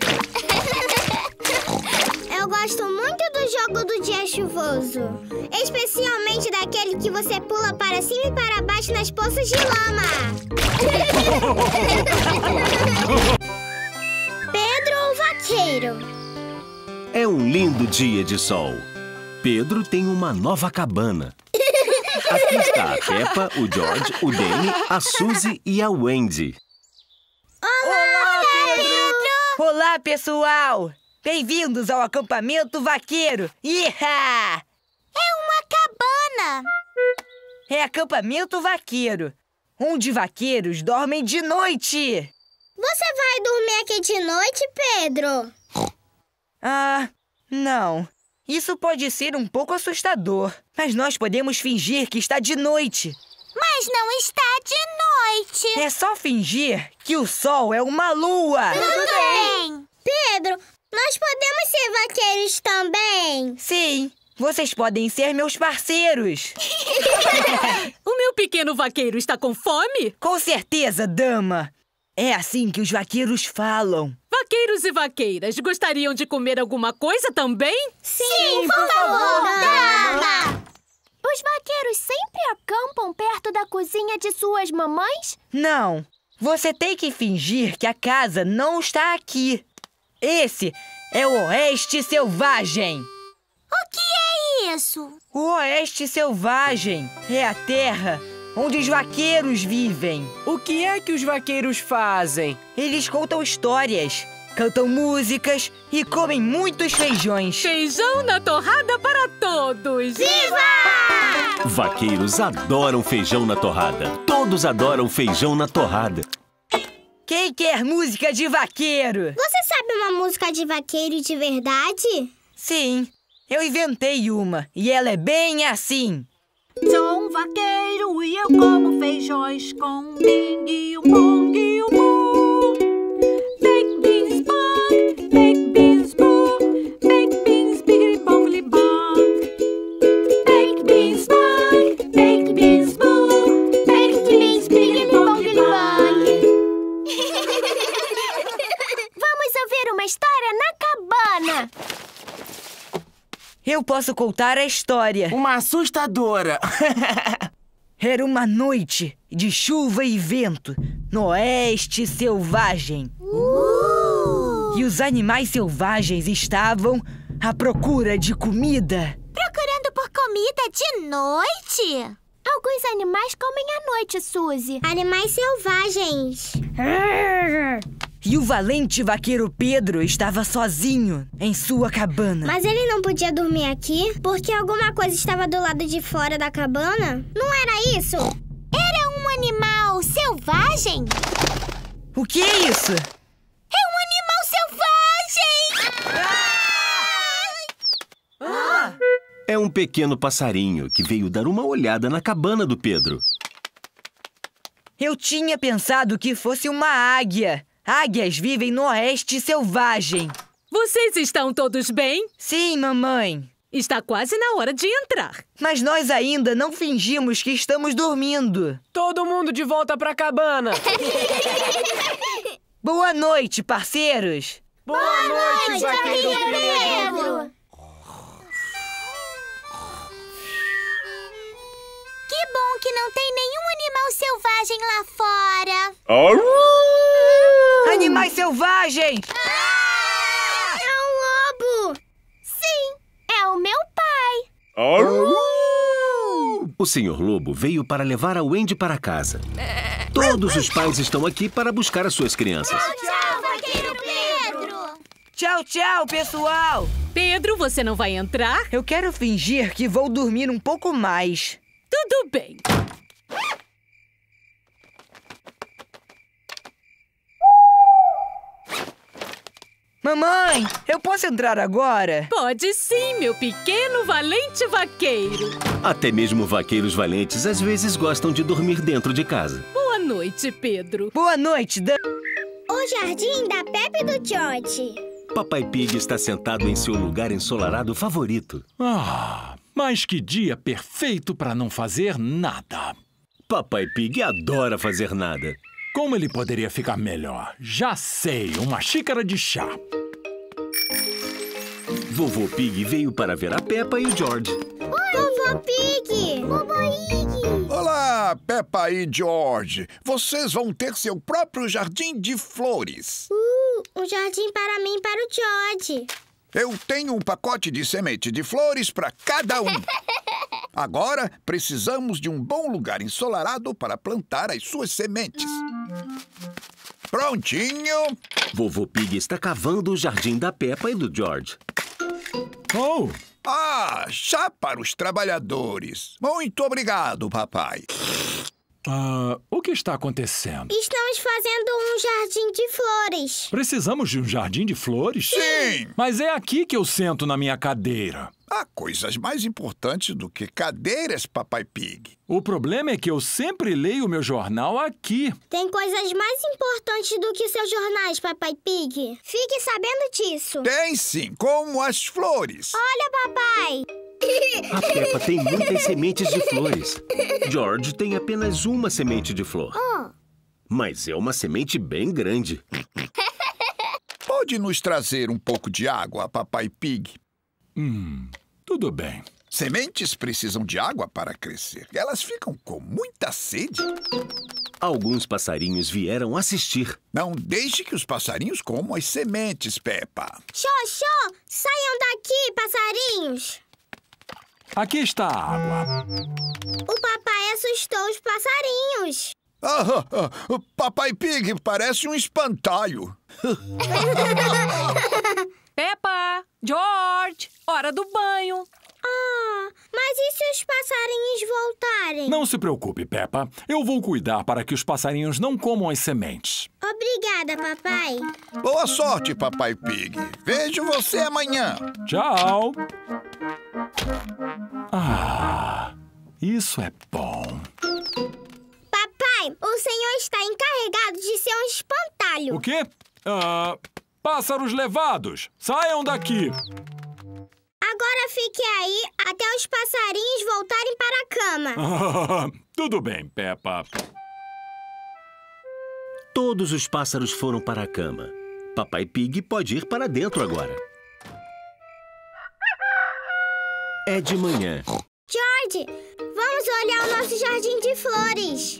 lama. Eu gosto muito do jogo do dia chuvoso. Especialmente daquele que você pula para cima e para baixo nas poças de lama. Pedro ou Vaqueiro? É um lindo dia de sol. Pedro tem uma nova cabana. Aqui está a Peppa, o George, o Danny, a Suzy e a Wendy. Olá, Pedro! Olá, pessoal! Bem-vindos ao acampamento vaqueiro! Iha! É uma cabana! É acampamento vaqueiro, onde vaqueiros dormem de noite! Você vai dormir aqui de noite, Pedro? Ah, não. Isso pode ser um pouco assustador, mas nós podemos fingir que está de noite. Mas não está de noite. É só fingir que o sol é uma lua. Tudo bem. Pedro, nós podemos ser vaqueiros também? Sim, vocês podem ser meus parceiros. O meu pequeno vaqueiro está com fome? Com certeza, dama. É assim que os vaqueiros falam. Vaqueiros e vaqueiras, gostariam de comer alguma coisa também? Sim, por favor, dama! Os vaqueiros sempre acampam perto da cozinha de suas mamães? Não, você tem que fingir que a casa não está aqui. Esse é o Oeste Selvagem. O que é isso? O Oeste Selvagem é a terra onde os vaqueiros vivem. O que é que os vaqueiros fazem? Eles contam histórias, cantam músicas e comem muitos feijões. Feijão na torrada para todos! Viva! Vaqueiros adoram feijão na torrada. Todos adoram feijão na torrada. Quem quer música de vaqueiro? Você sabe uma música de vaqueiro de verdade? Sim, eu inventei uma e ela é bem assim. Sou um vaqueiro e eu como feijões com um bing e um bong e um bu. Baked beans bong, baked beans boo, baked beans biggy bongly bong. Baked beans bong, baked beans boo, baked beans biggy bongly bong. Vamos ouvir uma história na cabana. Eu posso contar a história. Uma assustadora. Era uma noite de chuva e vento no Oeste Selvagem. E os animais selvagens estavam à procura de comida. Procurando por comida de noite? Alguns animais comem à noite, Suzy. Animais selvagens. E o valente vaqueiro Pedro estava sozinho em sua cabana. Mas ele não podia dormir aqui porque alguma coisa estava do lado de fora da cabana? Não era isso? Era um animal selvagem? O que é isso? É um animal selvagem! É um pequeno passarinho que veio dar uma olhada na cabana do Pedro. Eu tinha pensado que fosse uma águia. Águias vivem no Oeste Selvagem. Vocês estão todos bem? Sim, mamãe. Está quase na hora de entrar. Mas nós ainda não fingimos que estamos dormindo. Todo mundo de volta pra cabana. Boa noite, parceiros. Boa noite, vaqueiro Pedro. Que bom que não tem nenhum animal selvagem lá fora. Animais selvagens! É um lobo! Sim, é o meu pai. O Sr. Lobo veio para levar a Wendy para casa. Todos os pais estão aqui para buscar as suas crianças. Tchau, vaqueiro Pedro! Tchau, tchau, pessoal! Pedro, você não vai entrar? Eu quero fingir que vou dormir um pouco mais. Tudo bem. Mamãe, eu posso entrar agora? Pode sim, meu pequeno valente vaqueiro. Até mesmo vaqueiros valentes às vezes gostam de dormir dentro de casa. Boa noite, Pedro. Boa noite, O jardim da Peppa e do George. Papai Pig está sentado em seu lugar ensolarado favorito. Ah, mas que dia perfeito para não fazer nada. Papai Pig adora fazer nada. Como ele poderia ficar melhor? Já sei, uma xícara de chá. Vovô Pig veio para ver a Peppa e o George. Oi, Vovô Pig! Vovô Pig! Olá, Peppa e George. Vocês vão ter seu próprio jardim de flores. Um jardim para mim e para o George. Eu tenho um pacote de semente de flores para cada um. Agora, precisamos de um bom lugar ensolarado para plantar as suas sementes. Prontinho! Vovô Pig está cavando o jardim da Peppa e do George. Oh! Ah, chá para os trabalhadores. Muito obrigado, papai. O que está acontecendo? Estamos fazendo um jardim de flores. Precisamos de um jardim de flores? Sim! Mas é aqui que eu sento na minha cadeira. Há coisas mais importantes do que cadeiras, Papai Pig. O problema é que eu sempre leio meu jornal aqui. Tem coisas mais importantes do que seus jornais, Papai Pig. Fique sabendo disso. Tem sim, como as flores. Olha, papai! A Peppa tem muitas sementes de flores. George tem apenas uma semente de flor. Mas é uma semente bem grande. Pode nos trazer um pouco de água, Papai Pig? Tudo bem. Sementes precisam de água para crescer. Elas ficam com muita sede. Alguns passarinhos vieram assistir. Não deixe que os passarinhos comam as sementes, Peppa. Xô! Saiam daqui, passarinhos! Aqui está a água. O papai assustou os passarinhos. Papai Pig parece um espantalho. Peppa! George! Hora do banho! Mas e se os passarinhos voltarem? Não se preocupe, Peppa. Eu vou cuidar para que os passarinhos não comam as sementes. Obrigada, papai. Boa sorte, Papai Pig. Vejo você amanhã. Tchau. Isso é bom. Papai, o senhor está encarregado de ser um espantalho. O quê? Pássaros levados, saiam daqui. Agora fique aí até os passarinhos voltarem para a cama. Tudo bem, Peppa. Todos os pássaros foram para a cama. Papai Pig pode ir para dentro agora. É de manhã. George, vamos olhar o nosso jardim de flores.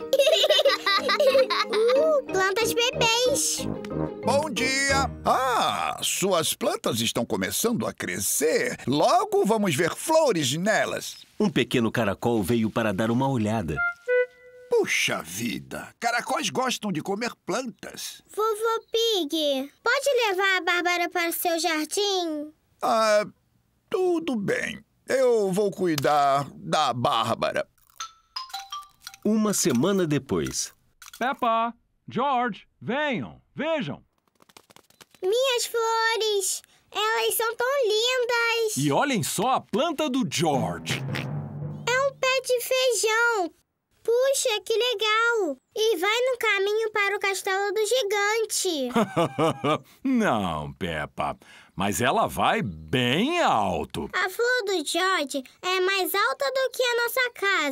Plantas bebês. Bom dia! Suas plantas estão começando a crescer. Logo vamos ver flores nelas. Um pequeno caracol veio para dar uma olhada. Puxa vida! Caracóis gostam de comer plantas. Vovô Pig, pode levar a Bárbara para o seu jardim? Tudo bem. Eu vou cuidar da Bárbara. Uma semana depois. Peppa, George, venham, vejam. Minhas flores, elas são tão lindas. E olhem só a planta do George. É um pé de feijão. Puxa, que legal. E vai no caminho para o castelo do gigante. Não, Peppa, mas ela vai bem alto. A flor do George é mais alta do que a nossa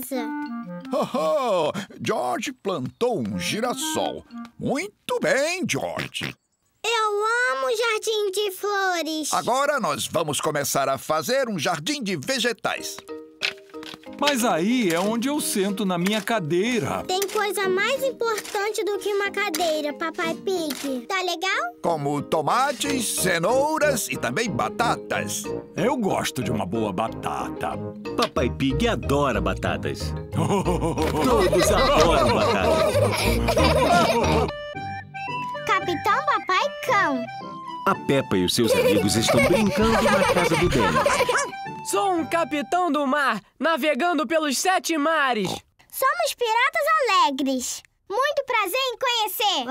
casa. George plantou um girassol. Muito bem, George. Eu amo jardim de flores. Agora nós vamos começar a fazer um jardim de vegetais. Mas aí é onde eu sento na minha cadeira. Tem coisa mais importante do que uma cadeira, Papai Pig. Tá legal? Como tomates, cenouras e também batatas. Eu gosto de uma boa batata. Papai Pig adora batatas. Todos adoram batatas. Capitão Papai Cão. A Peppa e os seus amigos estão brincando na casa do Dennis. Sou um capitão do mar, navegando pelos 7 mares. Somos piratas alegres. Muito prazer em conhecer.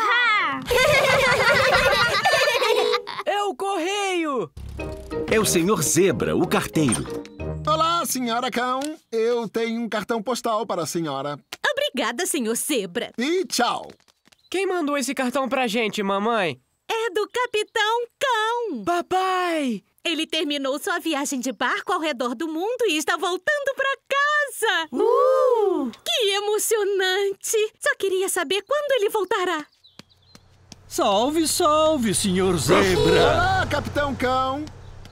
É o correio. É o Senhor Zebra, o carteiro. Olá, senhora Cão. Eu tenho um cartão postal para a senhora. Obrigada, senhor Zebra. E tchau. Quem mandou esse cartão pra gente, mamãe? é do Capitão Cão. Papai! Ele terminou sua viagem de barco ao redor do mundo e está voltando para casa. Que emocionante! Só queria saber quando ele voltará. Salve, salve, senhor Zebra! Olá, Capitão Cão!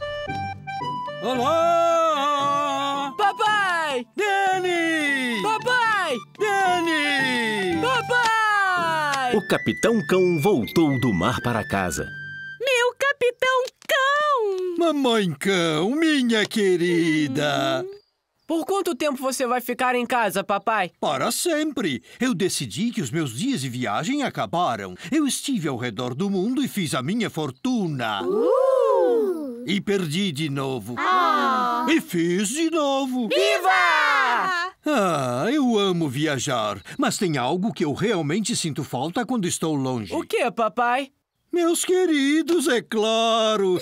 Olá! Papai! Danny! Papai! Danny! Papai! O Capitão Cão voltou do mar para casa. Meu Capitão Cão! Mamãe Cão, minha querida! Por quanto tempo você vai ficar em casa, papai? Para sempre! Eu decidi que os meus dias de viagem acabaram. Eu estive ao redor do mundo e fiz a minha fortuna. E perdi de novo. E fiz de novo. Viva! Eu amo viajar, mas tem algo que eu realmente sinto falta quando estou longe. O que, papai? Meus queridos, é claro!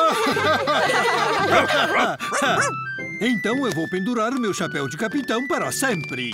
Então eu vou pendurar o meu chapéu de capitão para sempre.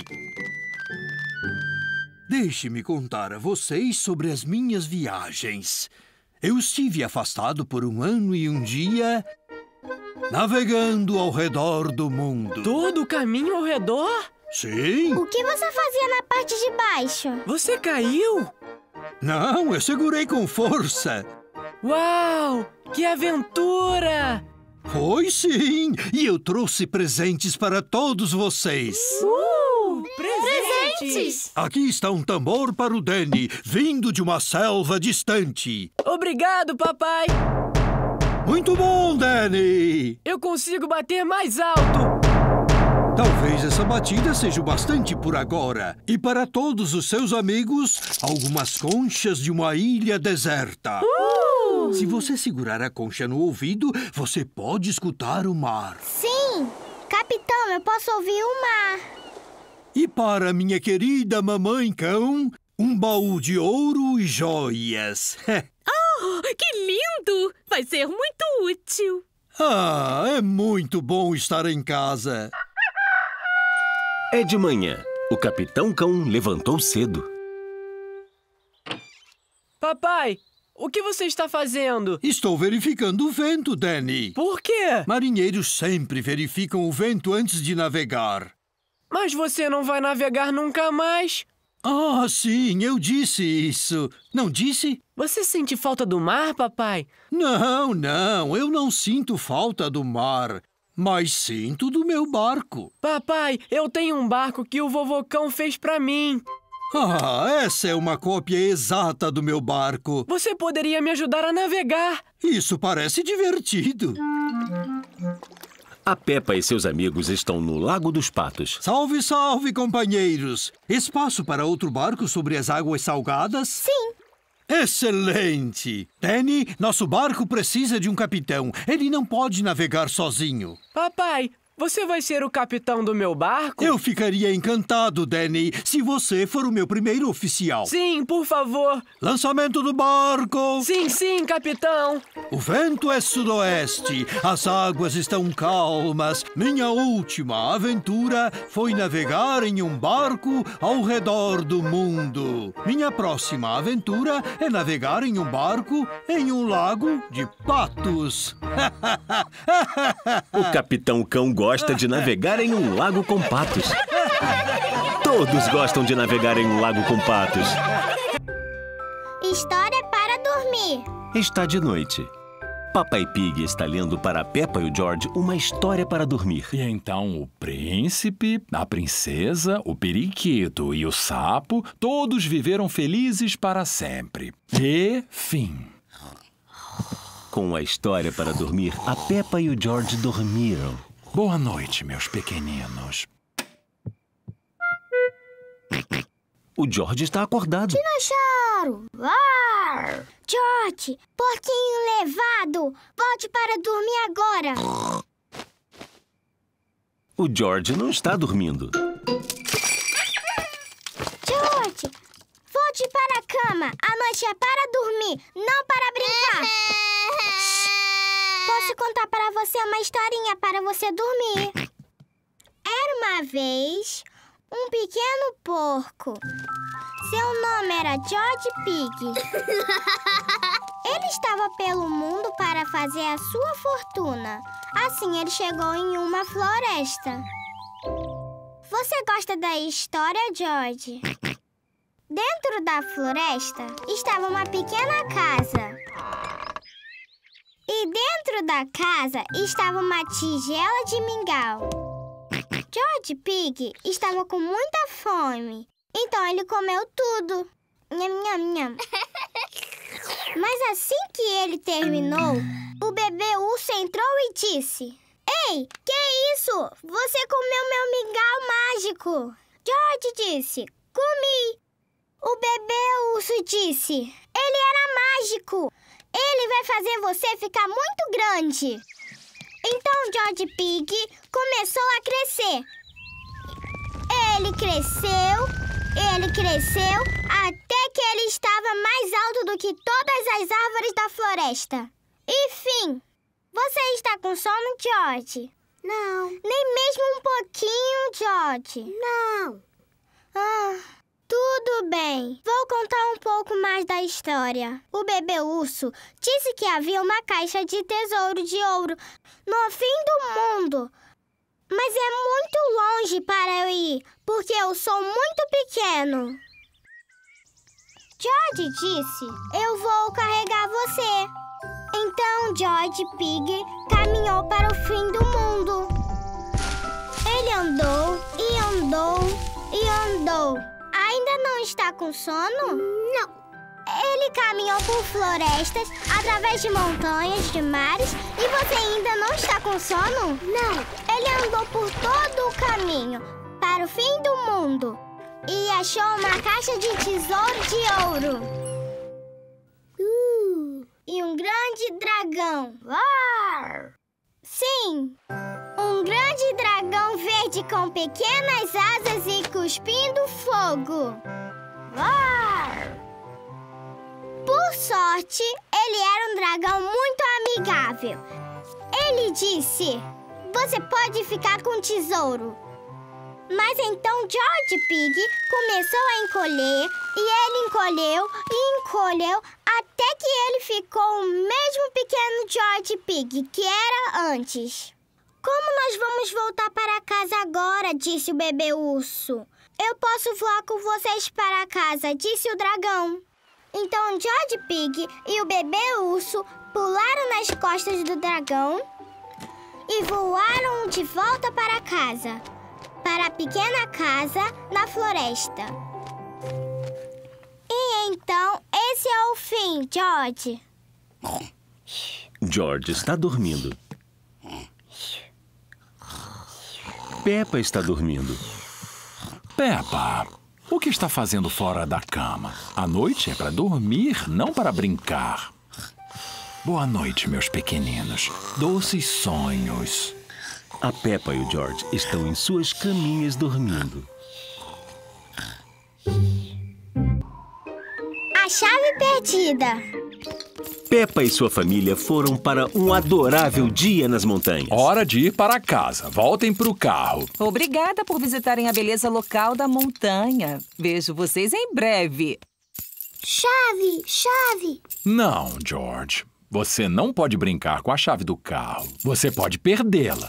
Deixe-me contar a vocês sobre as minhas viagens. Eu estive afastado por 1 ano e 1 dia, navegando ao redor do mundo. Todo o caminho ao redor? Sim. O que você fazia na parte de baixo? Você caiu? Não, eu segurei com força. Uau! Que aventura! Foi sim! E eu trouxe presentes para todos vocês. Presentes! Aqui está um tambor para o Danny, vindo de uma selva distante. Obrigado, papai! Muito bom, Danny! Eu consigo bater mais alto! Talvez essa batida seja o bastante por agora. E para todos os seus amigos, algumas conchas de uma ilha deserta. Se você segurar a concha no ouvido, você pode escutar o mar. Sim! Capitão, eu posso ouvir o mar. E para minha querida mamãe cão, um baú de ouro e joias. Que lindo! Vai ser muito útil. É muito bom estar em casa. É de manhã. O Capitão Cão levantou cedo. Papai, o que você está fazendo? Estou verificando o vento, Danny. Por quê? Marinheiros sempre verificam o vento antes de navegar. Mas você não vai navegar nunca mais. Sim, eu disse isso. Não disse? Você sente falta do mar, papai? Não, eu não sinto falta do mar. Mas sinto do meu barco. Papai, eu tenho um barco que o vovô Cão fez pra mim. Essa é uma cópia exata do meu barco. Você poderia me ajudar a navegar. Isso parece divertido. A Peppa e seus amigos estão no Lago dos Patos. Salve, salve, companheiros! Espaço para outro barco sobre as águas salgadas? Sim. Excelente! Danny, nosso barco precisa de um capitão. Ele não pode navegar sozinho. Papai, você vai ser o capitão do meu barco? Eu ficaria encantado, Danny, se você for o meu primeiro oficial. Sim, por favor. Lançamento do barco. Sim, capitão. O vento é sudoeste, as águas estão calmas. Minha última aventura foi navegar em um barco ao redor do mundo. Minha próxima aventura é navegar em um barco em um lago de patos. O Capitão Cão gosta de navegar em um lago com patos. Todos gostam de navegar em um lago com patos. História para dormir. Está de noite. Papai Pig está lendo para a Peppa e o George uma história para dormir. E então o príncipe, a princesa, o periquito e o sapo, todos viveram felizes para sempre. E fim. Com a história para dormir, a Peppa e o George dormiram. Boa noite, meus pequeninos. O George está acordado. Dinossauro! George, porquinho levado! Volte para dormir agora! O George não está dormindo. George, volte para a cama! A noite é para dormir, não para brincar! Posso contar para você uma historinha para você dormir. Era uma vez um pequeno porco. Seu nome era George Pig. Ele estava pelo mundo para fazer a sua fortuna. Assim, ele chegou em uma floresta. Você gosta da história, George? Dentro da floresta estava uma pequena casa. E dentro da casa estava uma tigela de mingau. George Pig estava com muita fome, então ele comeu tudo. Nham, nham, nham. Mas assim que ele terminou, o bebê urso entrou e disse: Ei, que é isso? Você comeu meu mingau mágico. George disse: Comi. O bebê urso disse: Ele era mágico. Ele vai fazer você ficar muito grande. Então George Pig começou a crescer. Ele cresceu, até que ele estava mais alto do que todas as árvores da floresta. E fim. Você está com sono, George? Não. Nem mesmo um pouquinho, George? Não. Tudo bem. Vou contar um pouco mais da história. O bebê urso disse que havia uma caixa de tesouro de ouro no fim do mundo. Mas é muito longe para eu ir, porque eu sou muito pequeno. George disse: Eu vou carregar você. Então George Pig caminhou para o fim do mundo. Ele andou e andou e andou. Ainda não está com sono? Não. Ele caminhou por florestas, através de montanhas, de mares, e você ainda não está com sono? Não. Ele andou por todo o caminho, para o fim do mundo, e achou uma caixa de tesouro de ouro. E um grande dragão. Uar! Sim, um grande dragão verde com pequenas asas e cuspindo fogo. Uar! Por sorte, ele era um dragão muito amigável. Ele disse: Você pode ficar com o tesouro. Mas então George Pig começou a encolher, e ele encolheu e encolheu, até que ele ficou o mesmo pequeno George Pig que era antes. Como nós vamos voltar para casa agora? Disse o bebê urso. Eu posso voar com vocês para casa, disse o dragão. Então George Pig e o bebê urso pularam nas costas do dragão e voaram de volta para casa, para a pequena casa na floresta. E então, esse é o fim, George. George está dormindo. Peppa está dormindo. Peppa, o que está fazendo fora da cama? A noite é para dormir, não para brincar. Boa noite, meus pequeninos. Doces sonhos. A Peppa e o George estão em suas caminhas dormindo. A chave perdida. Peppa e sua família foram para um adorável dia nas montanhas. Hora de ir para casa. Voltem para o carro. Obrigada por visitarem a beleza local da montanha. Vejo vocês em breve. Chave! Não, George. Você não pode brincar com a chave do carro. Você pode perdê-la.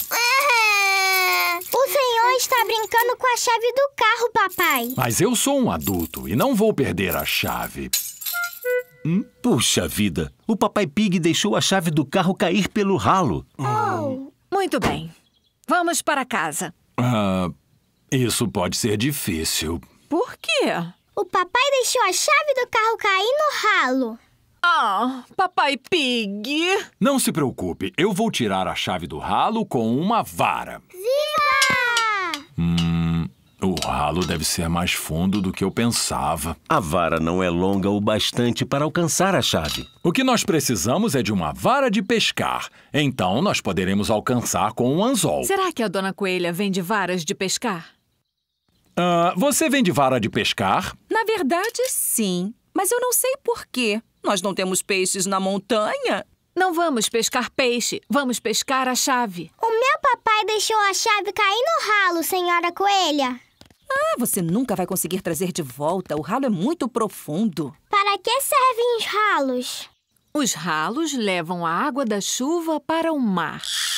O senhor está brincando com a chave do carro, papai. Mas eu sou um adulto e não vou perder a chave. Puxa vida, o Papai Pig deixou a chave do carro cair pelo ralo. Muito bem. Vamos para casa. Isso pode ser difícil. Por quê? O papai deixou a chave do carro cair no ralo. Papai Pig. Não se preocupe, eu vou tirar a chave do ralo com uma vara. Viva! O ralo deve ser mais fundo do que eu pensava. A vara não é longa o bastante para alcançar a chave. O que nós precisamos é de uma vara de pescar. Então, nós poderemos alcançar com um anzol. Será que a Dona Coelha vende varas de pescar? Você vende vara de pescar? Na verdade, sim. Mas eu não sei por quê. Nós não temos peixes na montanha. Não vamos pescar peixe. Vamos pescar a chave. O meu papai deixou a chave cair no ralo, senhora Coelha. Você nunca vai conseguir trazer de volta. O ralo é muito profundo. Para que servem os ralos? Os ralos levam a água da chuva para o mar.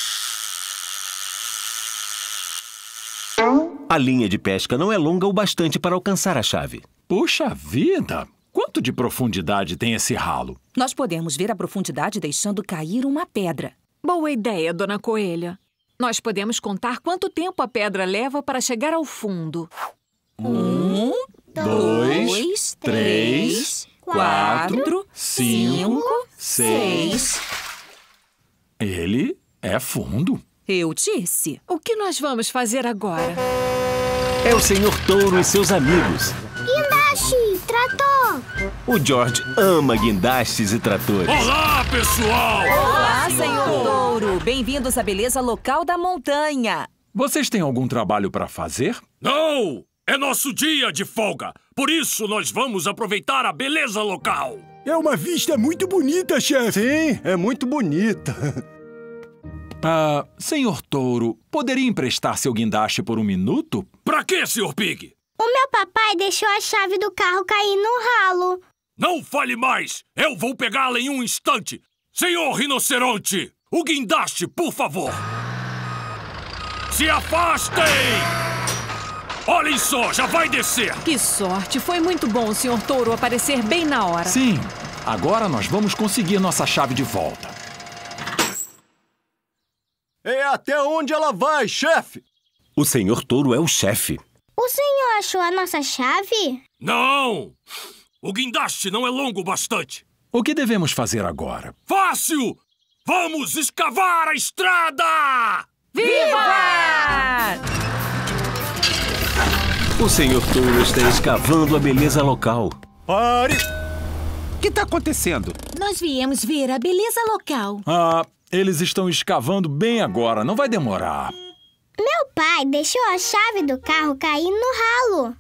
A linha de pesca não é longa o bastante para alcançar a chave. Puxa vida! Quanto de profundidade tem esse ralo? Nós podemos ver a profundidade deixando cair uma pedra. Boa ideia, Dona Coelha. Nós podemos contar quanto tempo a pedra leva para chegar ao fundo. 1, 2, 3, 4, 5, 6. Ele é fundo. Eu disse. O que nós vamos fazer agora? É o Senhor Touro e seus amigos. Guindaste, trator! O George ama guindastes e tratores. Olá, pessoal! Olá, Senhor Touro! Bem-vindos à beleza local da montanha. Vocês têm algum trabalho para fazer? Não! É nosso dia de folga. Por isso, nós vamos aproveitar a beleza local. É uma vista muito bonita, chefe. Sim, é muito bonita. Senhor Touro, poderia emprestar seu guindaste por um minuto? Pra quê, Sr. Pig? O meu papai deixou a chave do carro cair no ralo. Não fale mais! Eu vou pegá-la em um instante! Senhor Rinoceronte, o guindaste, por favor! Se afastem! Olhem só, já vai descer! Que sorte! Foi muito bom o Sr. Touro aparecer bem na hora. Sim, agora nós vamos conseguir nossa chave de volta. É até onde ela vai, chefe? O Senhor Touro é o chefe. O senhor achou a nossa chave? Não! O guindaste não é longo o bastante. O que devemos fazer agora? Fácil! Vamos escavar a estrada! Viva! O Senhor Touro está escavando a beleza local. Pare! O que está acontecendo? Nós viemos ver a beleza local. Eles estão escavando bem agora, não vai demorar. Meu pai deixou a chave do carro cair no ralo.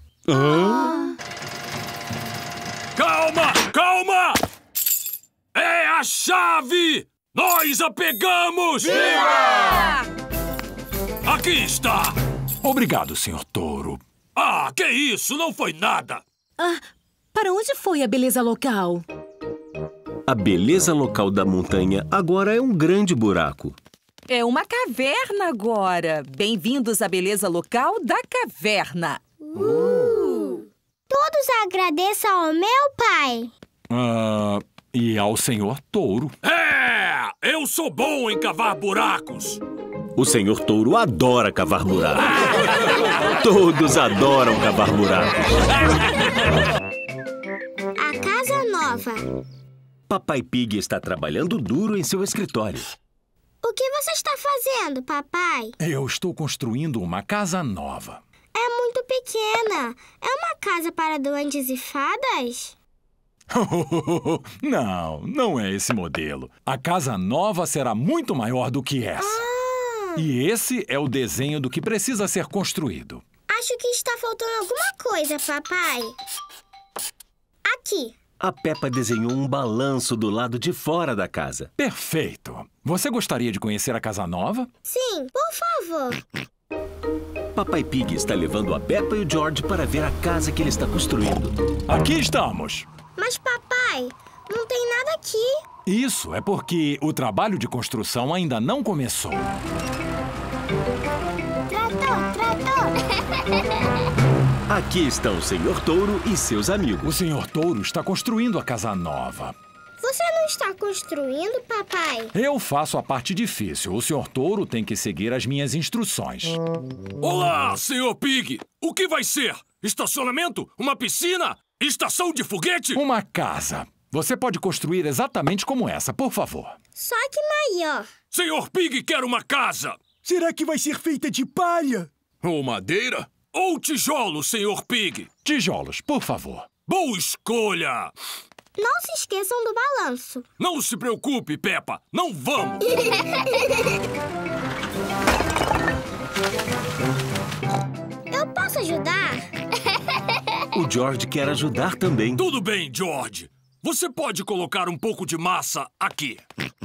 Calma, calma! É a chave! Nós a pegamos! Viva! Aqui está! Obrigado, Senhor Touro. Que isso? Não foi nada! Para onde foi a beleza local? A beleza local da montanha agora é um grande buraco. É uma caverna agora. Bem-vindos à beleza local da caverna. Todos agradeçam ao meu pai. E ao Senhor Touro. Eu sou bom em cavar buracos. O Senhor Touro adora cavar buracos. Todos adoram cavar buracos. A casa nova. Papai Pig está trabalhando duro em seu escritório. O que você está fazendo, papai? Eu estou construindo uma casa nova. É muito pequena. É uma casa para duendes e fadas? Não é esse modelo. A casa nova será muito maior do que essa. E esse é o desenho do que precisa ser construído. Acho que está faltando alguma coisa, papai. Aqui. A Peppa desenhou um balanço do lado de fora da casa. Perfeito. Você gostaria de conhecer a casa nova? Sim, por favor. Papai Pig está levando a Peppa e o George para ver a casa que ele está construindo. Aqui estamos. Mas, papai, não tem nada aqui. Isso é porque o trabalho de construção ainda não começou. Trator! Aqui estão o Senhor Touro e seus amigos. O Senhor Touro está construindo a casa nova. Você não está construindo, papai? Eu faço a parte difícil. O Senhor Touro tem que seguir as minhas instruções. Olá, Sr. Pig! O que vai ser? Estacionamento? Uma piscina? Estação de foguete? Uma casa. Você pode construir exatamente como essa, por favor. Só que maior. Sr. Pig quer uma casa. Será que vai ser feita de palha? Ou madeira? Ou tijolo, Sr. Pig? Tijolos, por favor. Boa escolha! Não se esqueçam do balanço. Não se preocupe, Peppa. Não vamos! Eu posso ajudar? O George quer ajudar também. Tudo bem, George. Você pode colocar um pouco de massa aqui.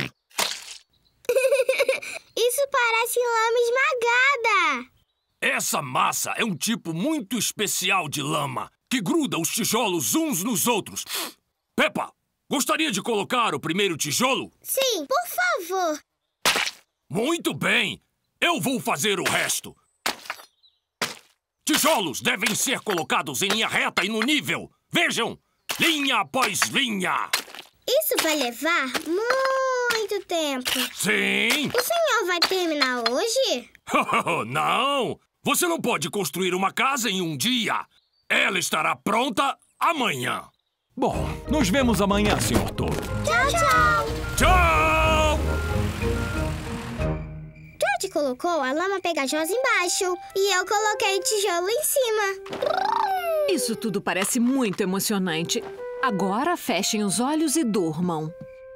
Isso parece lama esmagada. Essa massa é um tipo muito especial de lama que gruda os tijolos uns nos outros. Peppa, Gostaria de colocar o primeiro tijolo? Sim, por favor. Muito bem. Eu vou fazer o resto. Tijolos devem ser colocados em linha reta e no nível. Vejam, linha após linha. Isso vai levar muito tempo. Sim. O senhor vai terminar hoje? Não! Você não pode construir uma casa em um dia. Ela estará pronta amanhã. Bom, nos vemos amanhã, Sr. Touro. Tchau, tchau. Tchau! George colocou a lama pegajosa embaixo e eu coloquei o tijolo em cima. Isso tudo parece muito emocionante. Agora fechem os olhos e durmam.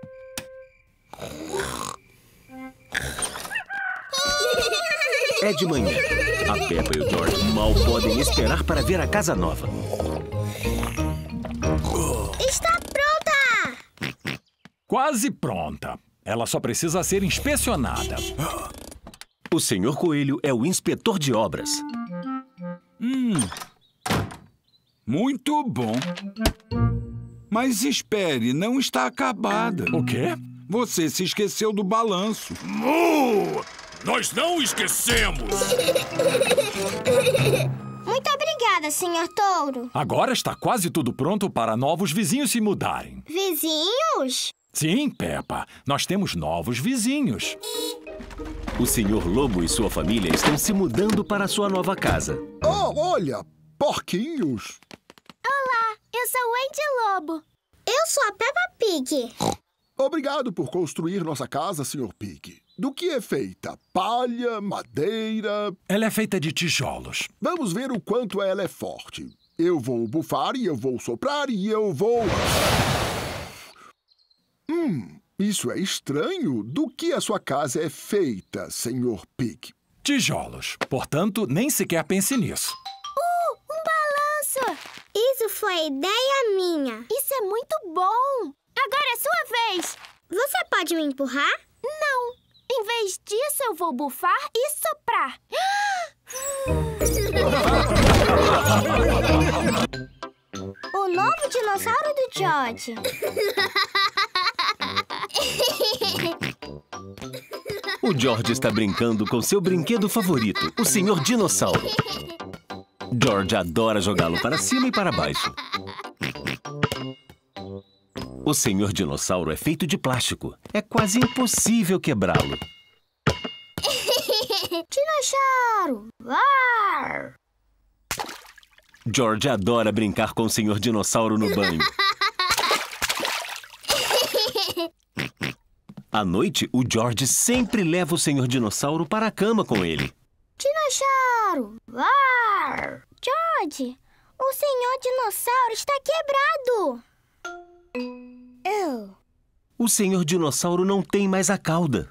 É de manhã. A Peppa e o George mal podem esperar para ver a casa nova. Está pronta! Quase pronta. Ela só precisa ser inspecionada. O Sr. Coelho é o inspetor de obras. Muito bom. Mas espere, não está acabada. O quê? Você se esqueceu do balanço. Nós não esquecemos! Muito obrigada, Sr. Touro. Agora está quase tudo pronto para novos vizinhos se mudarem. Vizinhos? Sim, Peppa. Nós temos novos vizinhos. O Sr. Lobo e sua família estão se mudando para sua nova casa. Oh, olha! Porquinhos! Olá, eu sou o Andy Lobo. Eu sou a Peppa Pig. Obrigado por construir nossa casa, Sr. Pig. Do que é feita? Palha, madeira... Ela é feita de tijolos. Vamos ver o quanto ela é forte. Eu vou bufar e eu vou soprar e eu vou... Isso é estranho. Do que a sua casa é feita, Sr. Pig? Tijolos. Portanto, nem sequer pense nisso. Um balanço! Isso foi ideia minha. Isso é muito bom. Agora é sua vez. Você pode me empurrar? Não. Em vez disso, eu vou bufar e soprar. O novo dinossauro do George. O George está brincando com seu brinquedo favorito, o Sr. Dinossauro. George adora jogá-lo para cima e para baixo. O Sr. Dinossauro é feito de plástico. É quase impossível quebrá-lo. Dinossauro! Uar! George adora brincar com o Sr. Dinossauro no banho. À noite, o George sempre leva o Sr. Dinossauro para a cama com ele. Dinossauro! Uar! George, o Sr. Dinossauro está quebrado! O Sr. Dinossauro não tem mais a cauda.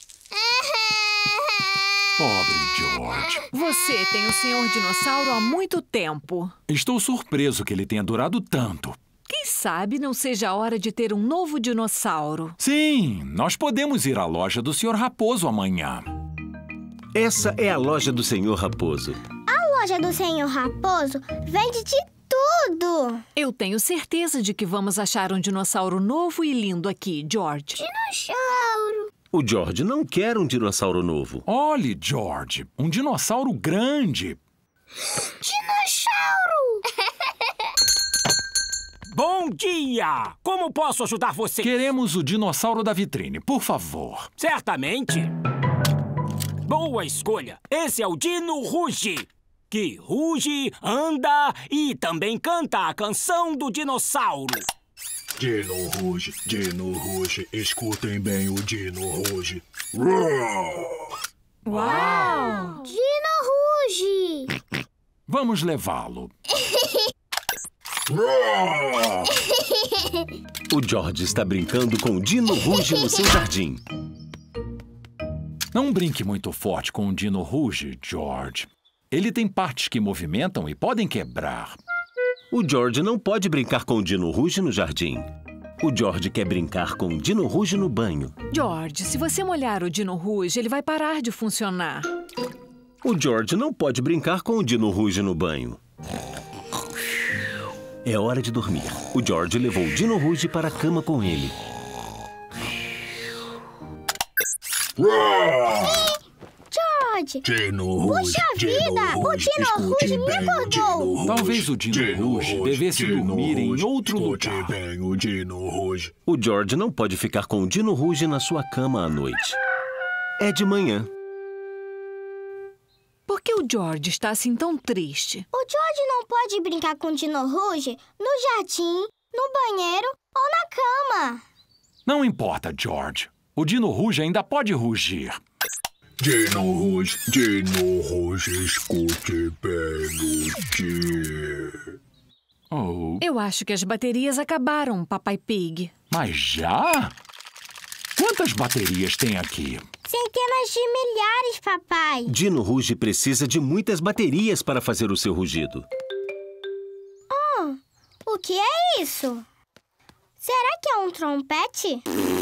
Pobre George. Você tem o Sr. Dinossauro há muito tempo. Estou surpreso que ele tenha durado tanto. Quem sabe não seja a hora de ter um novo dinossauro. Sim, nós podemos ir à loja do Sr. Raposo amanhã. Essa é a loja do Sr. Raposo. A loja do Sr. Raposo vende de tudo. Eu tenho certeza de que vamos achar um dinossauro novo e lindo aqui, George. Dinossauro. O George não quer um dinossauro novo. Olhe, George, um dinossauro grande. Dinossauro! Bom dia! Como posso ajudar você? Queremos o dinossauro da vitrine, por favor. Certamente. Boa escolha. Esse é o Dino Ruge, que ruge, anda e também canta a canção do dinossauro. Dino Ruge, escutem bem o Dino Ruge. Uau! Dino Ruge! Vamos levá-lo. O George está brincando com o Dino Ruge no seu jardim. Não brinque muito forte com o Dino Ruge, George. Ele tem partes que movimentam e podem quebrar. O George não pode brincar com o Dino Ruge no jardim. O George quer brincar com o Dino Ruge no banho. George, se você molhar o Dino Ruge, ele vai parar de funcionar. O George não pode brincar com o Dino Ruge no banho. É hora de dormir. O George levou o Dino Rouge para a cama com ele. George! Dino Puxa vida! O Dino Rouge me acordou! Talvez o Dino Rouge devesse dormir em outro lugar. Bem, o Dino Rouge. O George não pode ficar com o Dino Rouge na sua cama à noite. É de manhã. Por que o George está assim tão triste? O George não pode brincar com o Dino Rouge no jardim, no banheiro ou na cama. Não importa, George. O Dino Rouge ainda pode rugir. Dino Rouge, escute bem o dia. Oh. Eu acho que as baterias acabaram, Papai Pig. Mas já? Quantas baterias tem aqui? Centenas de milhares, papai. Dino Rouge precisa de muitas baterias para fazer o seu rugido. Oh, o que é isso? Será que é um trompete?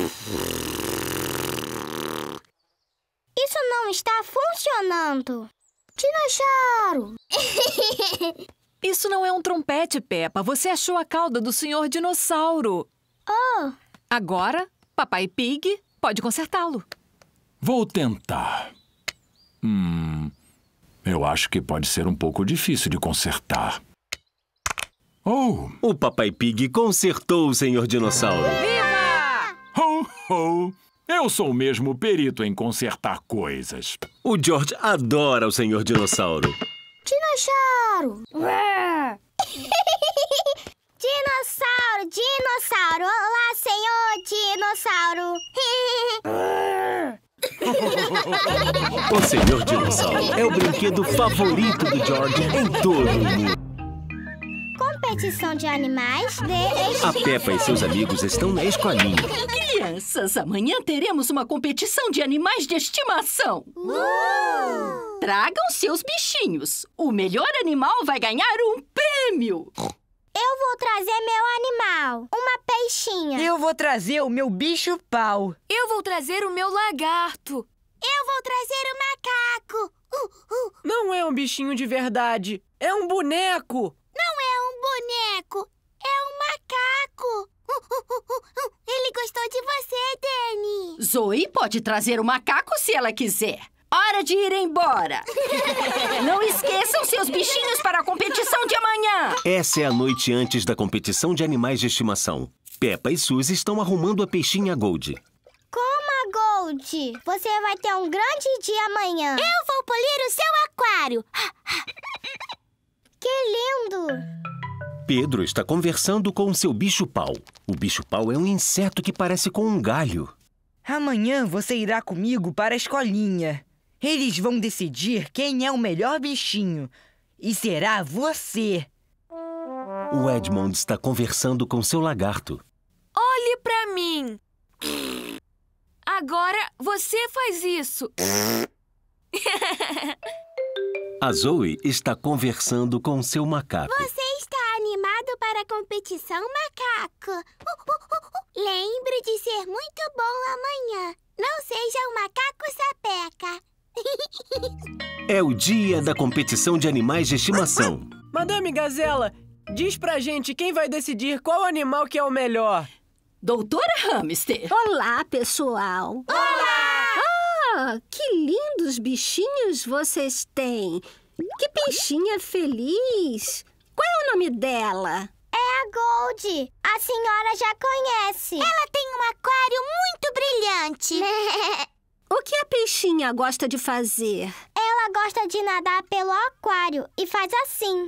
Isso não está funcionando. Dinossauro! Isso não é um trompete, Peppa. Você achou a cauda do Senhor Dinossauro. Oh! Agora, Papai Pig pode consertá-lo. Vou tentar. Eu acho que pode ser um pouco difícil de consertar. Oh! O Papai Pig consertou o Senhor Dinossauro. Viva! Ho, ho! Eu sou mesmo perito em consertar coisas. O George adora o Senhor Dinossauro. Dinossauro! Dinossauro, dinossauro! Olá, Senhor Dinossauro! O Senhor Dinossauro é o brinquedo favorito do George em todo o mundo. Competição de animais A Peppa e seus amigos estão na escolinha. Crianças, amanhã teremos uma competição de animais de estimação. Tragam seus bichinhos. O melhor animal vai ganhar um prêmio. Eu vou trazer meu animal, uma peixinha. Eu vou trazer o meu bicho-pau. Eu vou trazer o meu lagarto. Eu vou trazer o macaco. Não é um bichinho de verdade. É um boneco. Não é um boneco. É um macaco. Ele gostou de você, Danny. Zoe pode trazer o macaco se ela quiser. Hora de ir embora. Não esqueçam seus bichinhos para a competição de amanhã. Essa é a noite antes da competição de animais de estimação. Peppa e Suzy estão arrumando a peixinha Gold. Coma, Gold. Você vai ter um grande dia amanhã. Eu vou polir o seu aquário. Que lindo. Pedro está conversando com o seu bicho-pau. O bicho-pau é um inseto que parece com um galho. Amanhã você irá comigo para a escolinha. Eles vão decidir quem é o melhor bichinho. E será você. O Edmond está conversando com seu lagarto. Olhe pra mim. Agora você faz isso. A Zoe está conversando com seu macaco. Você está animado para a competição, macaco? Lembre de ser muito bom amanhã. Não seja um macaco sapeca. É o dia da competição de animais de estimação. Madame Gazela, diz pra gente quem vai decidir qual animal que é o melhor. Doutora Hamster. Olá, pessoal. Olá! Ah, que lindos bichinhos vocês têm. Que peixinha feliz. Qual é o nome dela? É a Gold. A senhora já conhece. Ela tem um aquário muito brilhante. O que a peixinha gosta de fazer? Ela gosta de nadar pelo aquário e faz assim.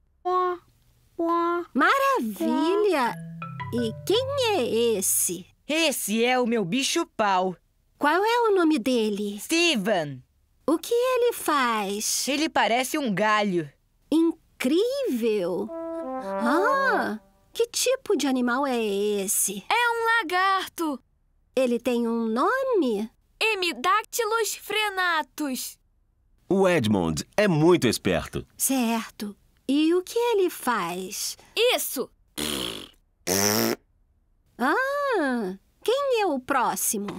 Maravilha! E quem é esse? Esse é o meu bicho-pau. Qual é o nome dele? Steven. O que ele faz? Ele parece um galho. Incrível! Ah, que tipo de animal é esse? É um lagarto. Ele tem um nome? Hemidactylus frenatus. O Edmond é muito esperto. Certo. E o que ele faz? Isso! Ah, quem é o próximo?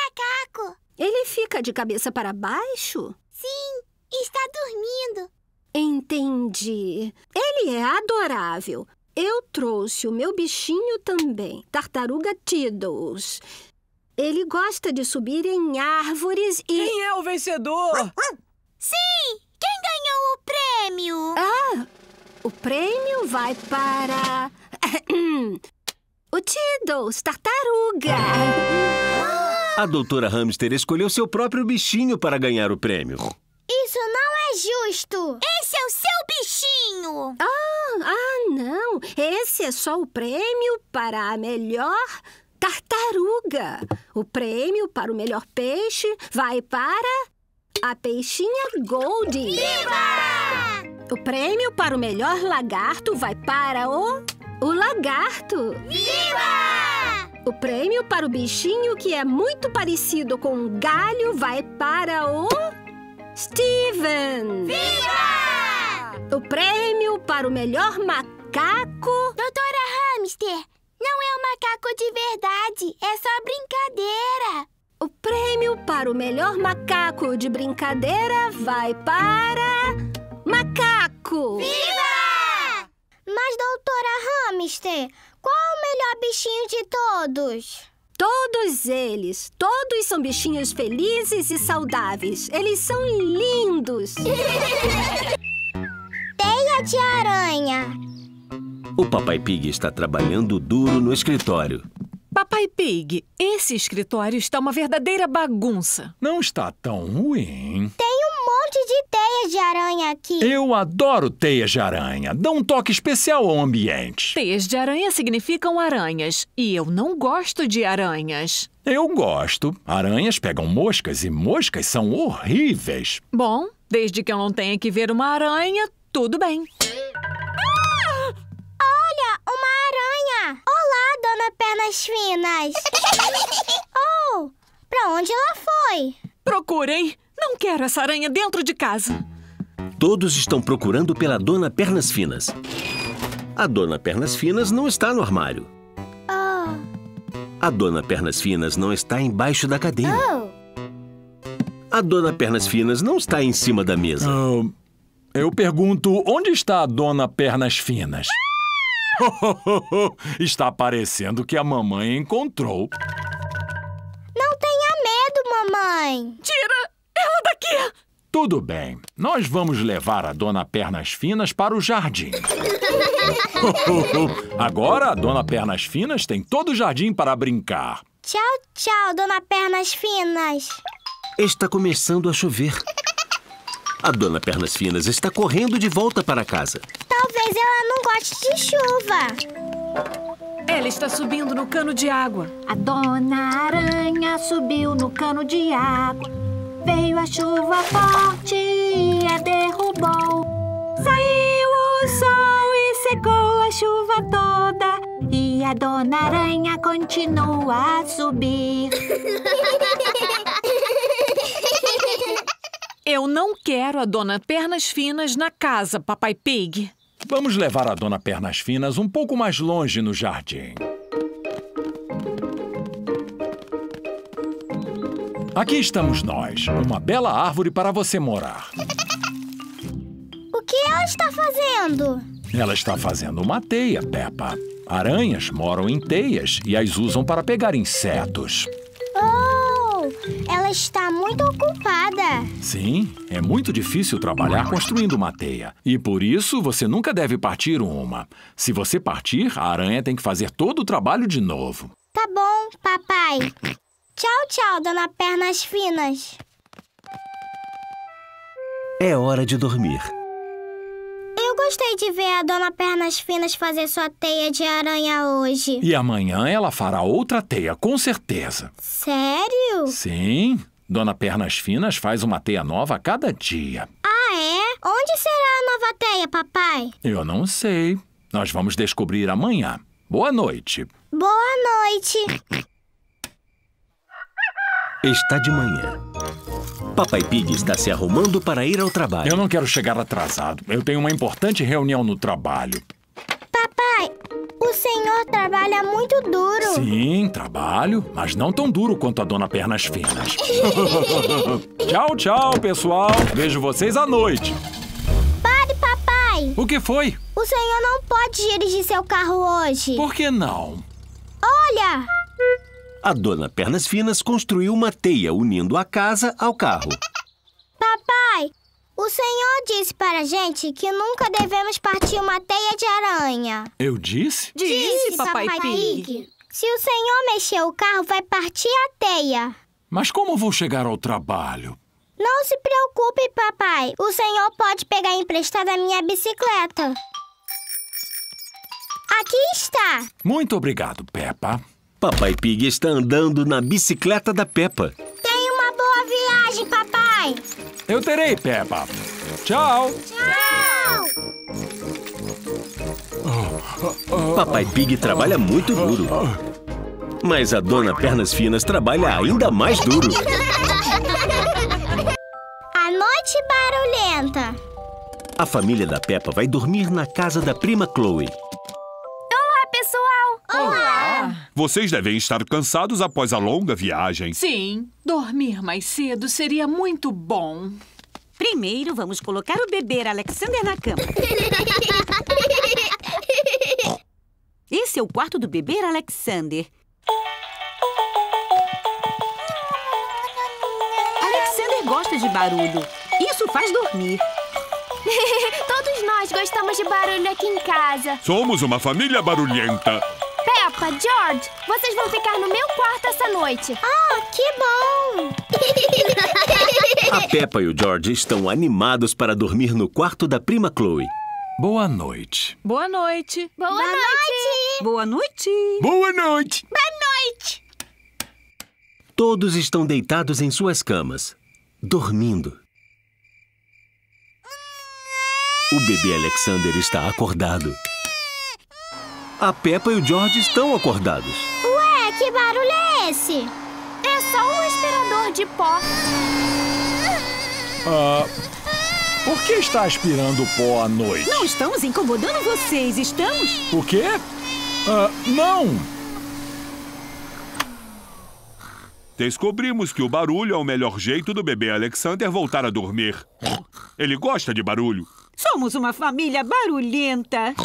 Macaco. Ele fica de cabeça para baixo? Sim, está dormindo. Entendi. Ele é adorável. Eu trouxe o meu bichinho também, Tartaruga Tiddles. Ele gosta de subir em árvores e... Quem é o vencedor? Sim! Quem ganhou o prêmio? Ah, o prêmio vai para... o Tiddles, tartaruga. A doutora Hamster escolheu seu próprio bichinho para ganhar o prêmio. Isso não é justo! Esse é o seu bichinho! Não. Esse é só o prêmio para a melhor tartaruga. O prêmio para o melhor peixe vai para a peixinha Goldie. Viva! O prêmio para o melhor lagarto vai para o lagarto. Viva! O prêmio para o bichinho que é muito parecido com um galho vai para o Steven. Viva! O prêmio para o melhor macaco... Doutora Hamster, não é um macaco de verdade, é só brincadeira. O prêmio para o melhor macaco de brincadeira vai para... Macaco! Viva! Mas, doutora Hamster, qual é o melhor bichinho de todos? Todos eles. Todos são bichinhos felizes e saudáveis. Eles são lindos. Teia de aranha. O Papai Pig está trabalhando duro no escritório. Papai Pig, esse escritório está uma verdadeira bagunça. Não está tão ruim. Tem um monte de teias de aranha aqui. Eu adoro teias de aranha. Dá um toque especial ao ambiente. Teias de aranha significam aranhas. E eu não gosto de aranhas. Eu gosto. Aranhas pegam moscas e moscas são horríveis. Bom, desde que eu não tenha que ver uma aranha, tudo bem. Olha, uma aranha! Olá, dona Pernas Finas! Oh, pra onde ela foi? Procurem! Não quero essa aranha dentro de casa. Todos estão procurando pela Dona Pernas Finas. A Dona Pernas Finas não está no armário. A Dona Pernas Finas não está embaixo da cadeira. A Dona Pernas Finas não está em cima da mesa. Eu pergunto, onde está a Dona Pernas Finas? Está parecendo que a mamãe encontrou. Não tenha medo, mamãe. Tira ela daqui! Tudo bem. Nós vamos levar a Dona Pernas Finas para o jardim. Agora a Dona Pernas Finas tem todo o jardim para brincar. Tchau, tchau, Dona Pernas Finas. Está começando a chover. A Dona Pernas Finas está correndo de volta para casa. Talvez ela não goste de chuva. Ela está subindo no cano de água. A Dona Aranha subiu no cano de água. Veio a chuva forte e a derrubou. Saiu o sol e secou a chuva toda. E a Dona Aranha continua a subir. Eu não quero a Dona Pernas Finas na casa, Papai Pig. Vamos levar a Dona Pernas Finas um pouco mais longe no jardim. Aqui estamos nós, uma bela árvore para você morar. O que ela está fazendo? Ela está fazendo uma teia, Peppa. Aranhas moram em teias e as usam para pegar insetos. Oh, ela está muito ocupada. Sim, é muito difícil trabalhar construindo uma teia. E por isso você nunca deve partir uma. Se você partir, a aranha tem que fazer todo o trabalho de novo. Tá bom, papai. Tchau, tchau, Dona Pernas Finas. É hora de dormir. Eu gostei de ver a Dona Pernas Finas fazer sua teia de aranha hoje. E amanhã ela fará outra teia, com certeza. Sério? Sim, Dona Pernas Finas faz uma teia nova a cada dia. Ah, é? Onde será a nova teia, papai? Eu não sei. Nós vamos descobrir amanhã. Boa noite. Boa noite. Está de manhã. Papai Pig está se arrumando para ir ao trabalho. Eu não quero chegar atrasado. Eu tenho uma importante reunião no trabalho. Papai, o senhor trabalha muito duro. Sim, trabalho, mas não tão duro quanto a Dona Pernas Finas. Tchau, tchau, pessoal. Vejo vocês à noite. Pare O que foi? O senhor não pode dirigir seu carro hoje. Por que não? Olha! A dona Pernas Finas construiu uma teia unindo a casa ao carro. Papai, o senhor disse para a gente que nunca devemos partir uma teia de aranha. Eu disse? Disse, Papai Pig. Se o senhor mexer o carro, vai partir a teia. Mas como vou chegar ao trabalho? Não se preocupe, papai. O senhor pode pegar emprestada a minha bicicleta. Aqui está. Muito obrigado, Peppa. Papai Pig está andando na bicicleta da Peppa. Tenha uma boa viagem, papai. Eu terei, Peppa. Tchau. Tchau. Papai Pig trabalha muito duro. Mas a dona Pernas Finas trabalha ainda mais duro. A noite barulhenta. A família da Peppa vai dormir na casa da prima Chloe. Olá, pessoal. Olá. Vocês devem estar cansados após a longa viagem. Sim, dormir mais cedo seria muito bom. Primeiro, vamos colocar o bebê Alexander na cama. Esse é o quarto do bebê Alexander. Alexander gosta de barulho. Isso faz dormir. Todos nós gostamos de barulho aqui em casa. Somos uma família barulhenta. Peppa, George, vocês vão ficar no meu quarto essa noite. Ah, que bom! A Peppa e o George estão animados para dormir no quarto da prima Chloe. Boa noite. Boa noite. Boa noite. Boa noite. Boa noite. Boa noite. Todos estão deitados em suas camas, dormindo. O bebê Alexander está acordado. A Peppa e o George estão acordados. Ué, que barulho é esse? É só um aspirador de pó. Por que está aspirando pó à noite? Não estamos incomodando vocês, estamos? O quê? Não! Descobrimos que o barulho é o melhor jeito do bebê Alexander voltar a dormir. Ele gosta de barulho. Somos uma família barulhenta.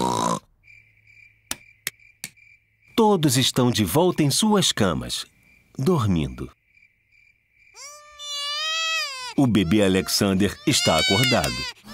Todos estão de volta em suas camas, dormindo. O bebê Alexander está acordado.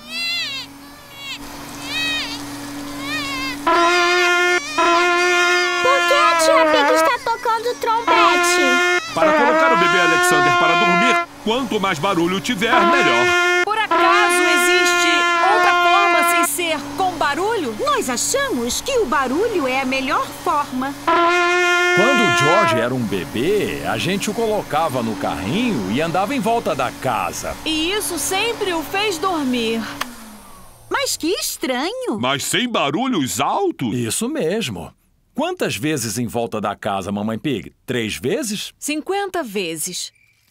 Por que a tia Pig está tocando trompete? Para colocar o bebê Alexander para dormir, quanto mais barulho tiver, melhor. Por acaso existe outra forma sem ser com barulho? Nós achamos que o barulho é a melhor forma. Quando o George era um bebê, a gente o colocava no carrinho e andava em volta da casa. E isso sempre o fez dormir. Mas que estranho. Mas sem barulhos altos? Isso mesmo. Quantas vezes em volta da casa, Mamãe Pig? 3 vezes? 50 vezes.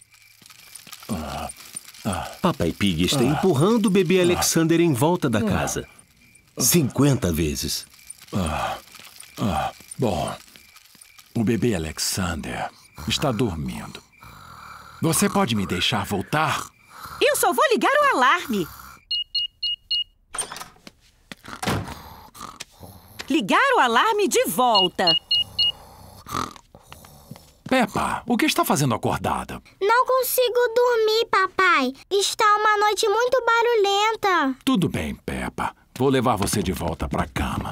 Papai Pig está empurrando o bebê Alexander em volta da casa. 50 vezes. Bom, o bebê Alexander está dormindo. Você pode me deixar voltar? Eu só vou ligar o alarme. Ligar o alarme de volta. Peppa, o que está fazendo acordada? Não consigo dormir, papai. Está uma noite muito barulhenta. Tudo bem, Peppa. Vou levar você de volta para a cama.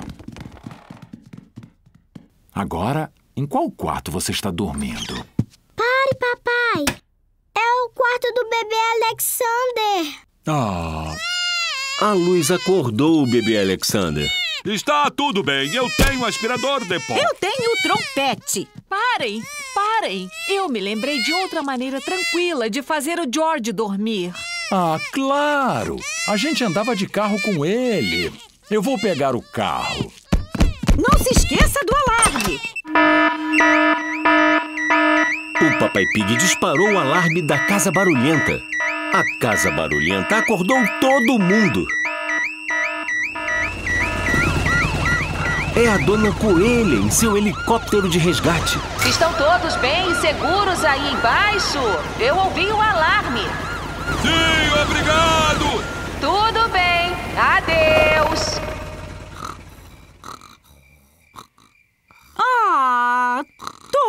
Agora, em qual quarto você está dormindo? Pare, papai. É o quarto do bebê Alexander. A luz acordou o bebê Alexander. Está tudo bem, eu tenho aspirador de pó. Eu tenho o trompete. Parem, parem. Eu me lembrei de outra maneira tranquila de fazer o George dormir. Ah, claro! A gente andava de carro com ele. Eu vou pegar o carro. Não se esqueça do alarme. O Papai Pig disparou o alarme da casa barulhenta. A casa barulhenta acordou todo mundo. É a Dona Coelha em seu helicóptero de resgate. Estão todos bem e seguros aí embaixo? Eu ouvi o alarme. Sim, obrigado! Tudo bem. Adeus.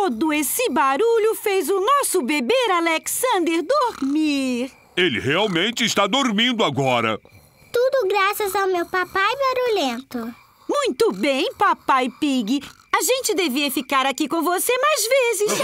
Todo esse barulho fez o nosso bebê Alexander dormir. Ele realmente está dormindo agora. Tudo graças ao meu papai barulhento. Muito bem, Papai Pig. A gente devia ficar aqui com você mais vezes.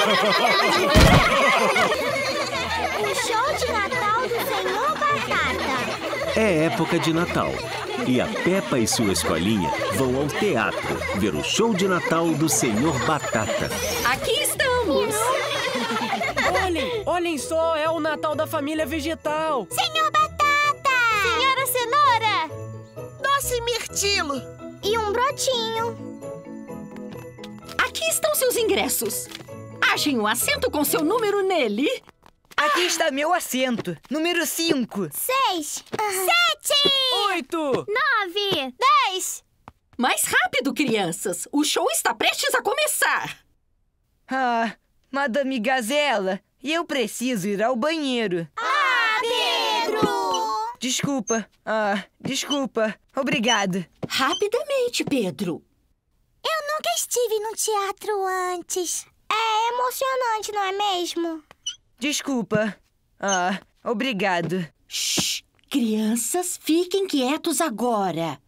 O show de Natal do Senhor Batata. É época de Natal e a Peppa e sua escolinha vão ao teatro ver o show de Natal do Senhor Batata. Aqui estamos! Olhem só, é o Natal da família vegetal. Senhor Batata! Senhora Cenoura! Doce Mirtilo! E um brotinho. Aqui estão seus ingressos. Achem um assento com seu número nele. Aqui está meu assento. Número 5. 6. 7. 8. 9. 10. Mais rápido, crianças. O show está prestes a começar. Ah, Madame Gazela, eu preciso ir ao banheiro. Pedro! Desculpa. Desculpa. Obrigado. Rapidamente, Pedro. Eu nunca estive num teatro antes. É emocionante, não é mesmo? Desculpa. Obrigado. Shhh! Crianças, fiquem quietos agora.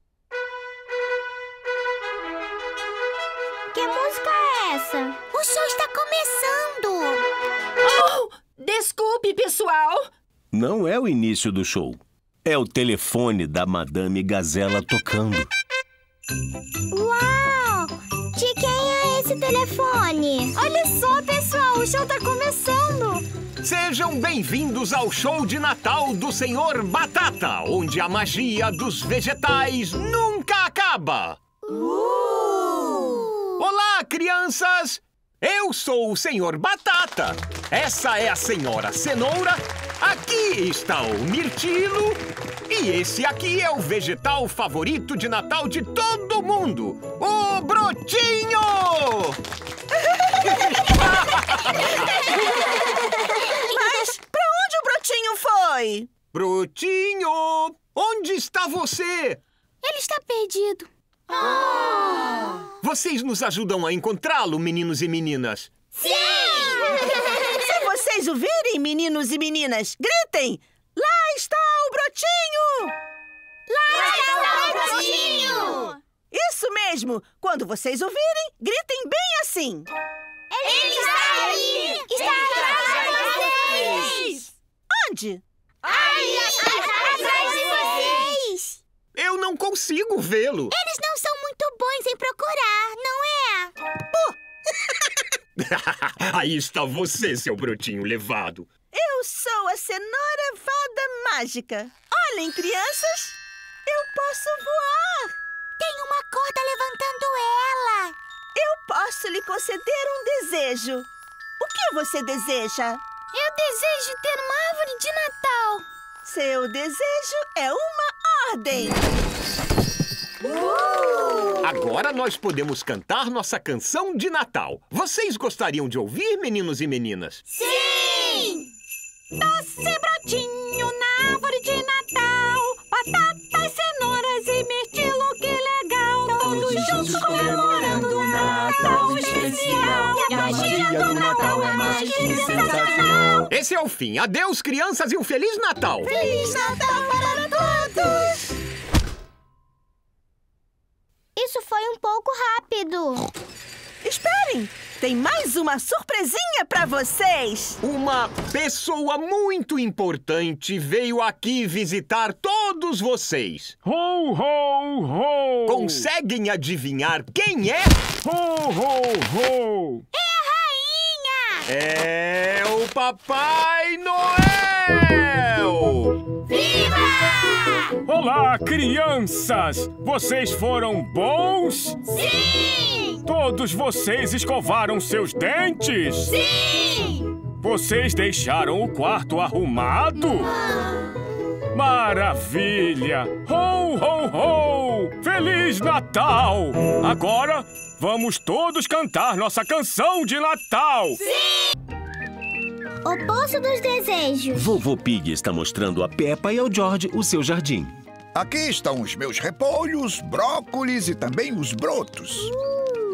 Que música é essa? O show está começando. Oh! Desculpe, pessoal. Não é o início do show. É o telefone da Madame Gazela tocando. Uau! De quem é esse telefone? Olha só, pessoal, o show tá começando. Sejam bem-vindos ao show de Natal do Senhor Batata, onde a magia dos vegetais nunca acaba. Olá, crianças! Eu sou o Senhor Batata. Essa é a Senhora Cenoura. Aqui está o Mirtilo. E esse aqui é o vegetal favorito de Natal de todo mundo, o Brotinho! Mas pra onde o Brotinho foi? Brotinho, onde está você? Ele está perdido. Vocês nos ajudam a encontrá-lo, meninos e meninas? Sim! Se vocês o virem, meninos e meninas, gritem! Lá está o Brotinho! Lá está o Brotinho! Isso mesmo! Quando vocês o virem, gritem bem assim! Ele está aí! Está atrás de vocês! Onde? Aí, atrás de vocês! Eu não consigo vê-lo. Eles não são muito bons em procurar, não é? Aí está você, seu Brotinho levado. Eu sou a Cenoura Fada Mágica. Olhem, crianças, eu posso voar. Tem uma corda levantando ela. Eu posso lhe conceder um desejo. O que você deseja? Eu desejo ter uma árvore de Natal. Seu desejo é uma ordem. Agora nós podemos cantar nossa canção de Natal. Vocês gostariam de ouvir, meninos e meninas? Sim! Doce brotinho na árvore de Natal, batatas, cenouras e mirtilo, que legal! Todos juntos comemorando o Natal especial. E a magia do Natal é mais que sensacional. Esse é o fim. Adeus, crianças, e um Feliz Natal! Feliz Natal para todos! Isso foi um pouco rápido. Esperem! Tem mais uma surpresinha pra vocês! Uma pessoa muito importante veio aqui visitar todos vocês. Ho, ho, ho! Conseguem adivinhar quem é? Ho, ho, ho! É a rainha! É o Papai Noel! Viva! Olá, crianças! Vocês foram bons? Sim! Todos vocês escovaram seus dentes? Sim! Vocês deixaram o quarto arrumado? Maravilha! Ho, ho, ho! Feliz Natal! Agora, vamos todos cantar nossa canção de Natal! Sim! O Poço dos Desejos. Vovô Pig está mostrando a Peppa e ao George o seu jardim. Aqui estão os meus repolhos, brócolis e também os brotos.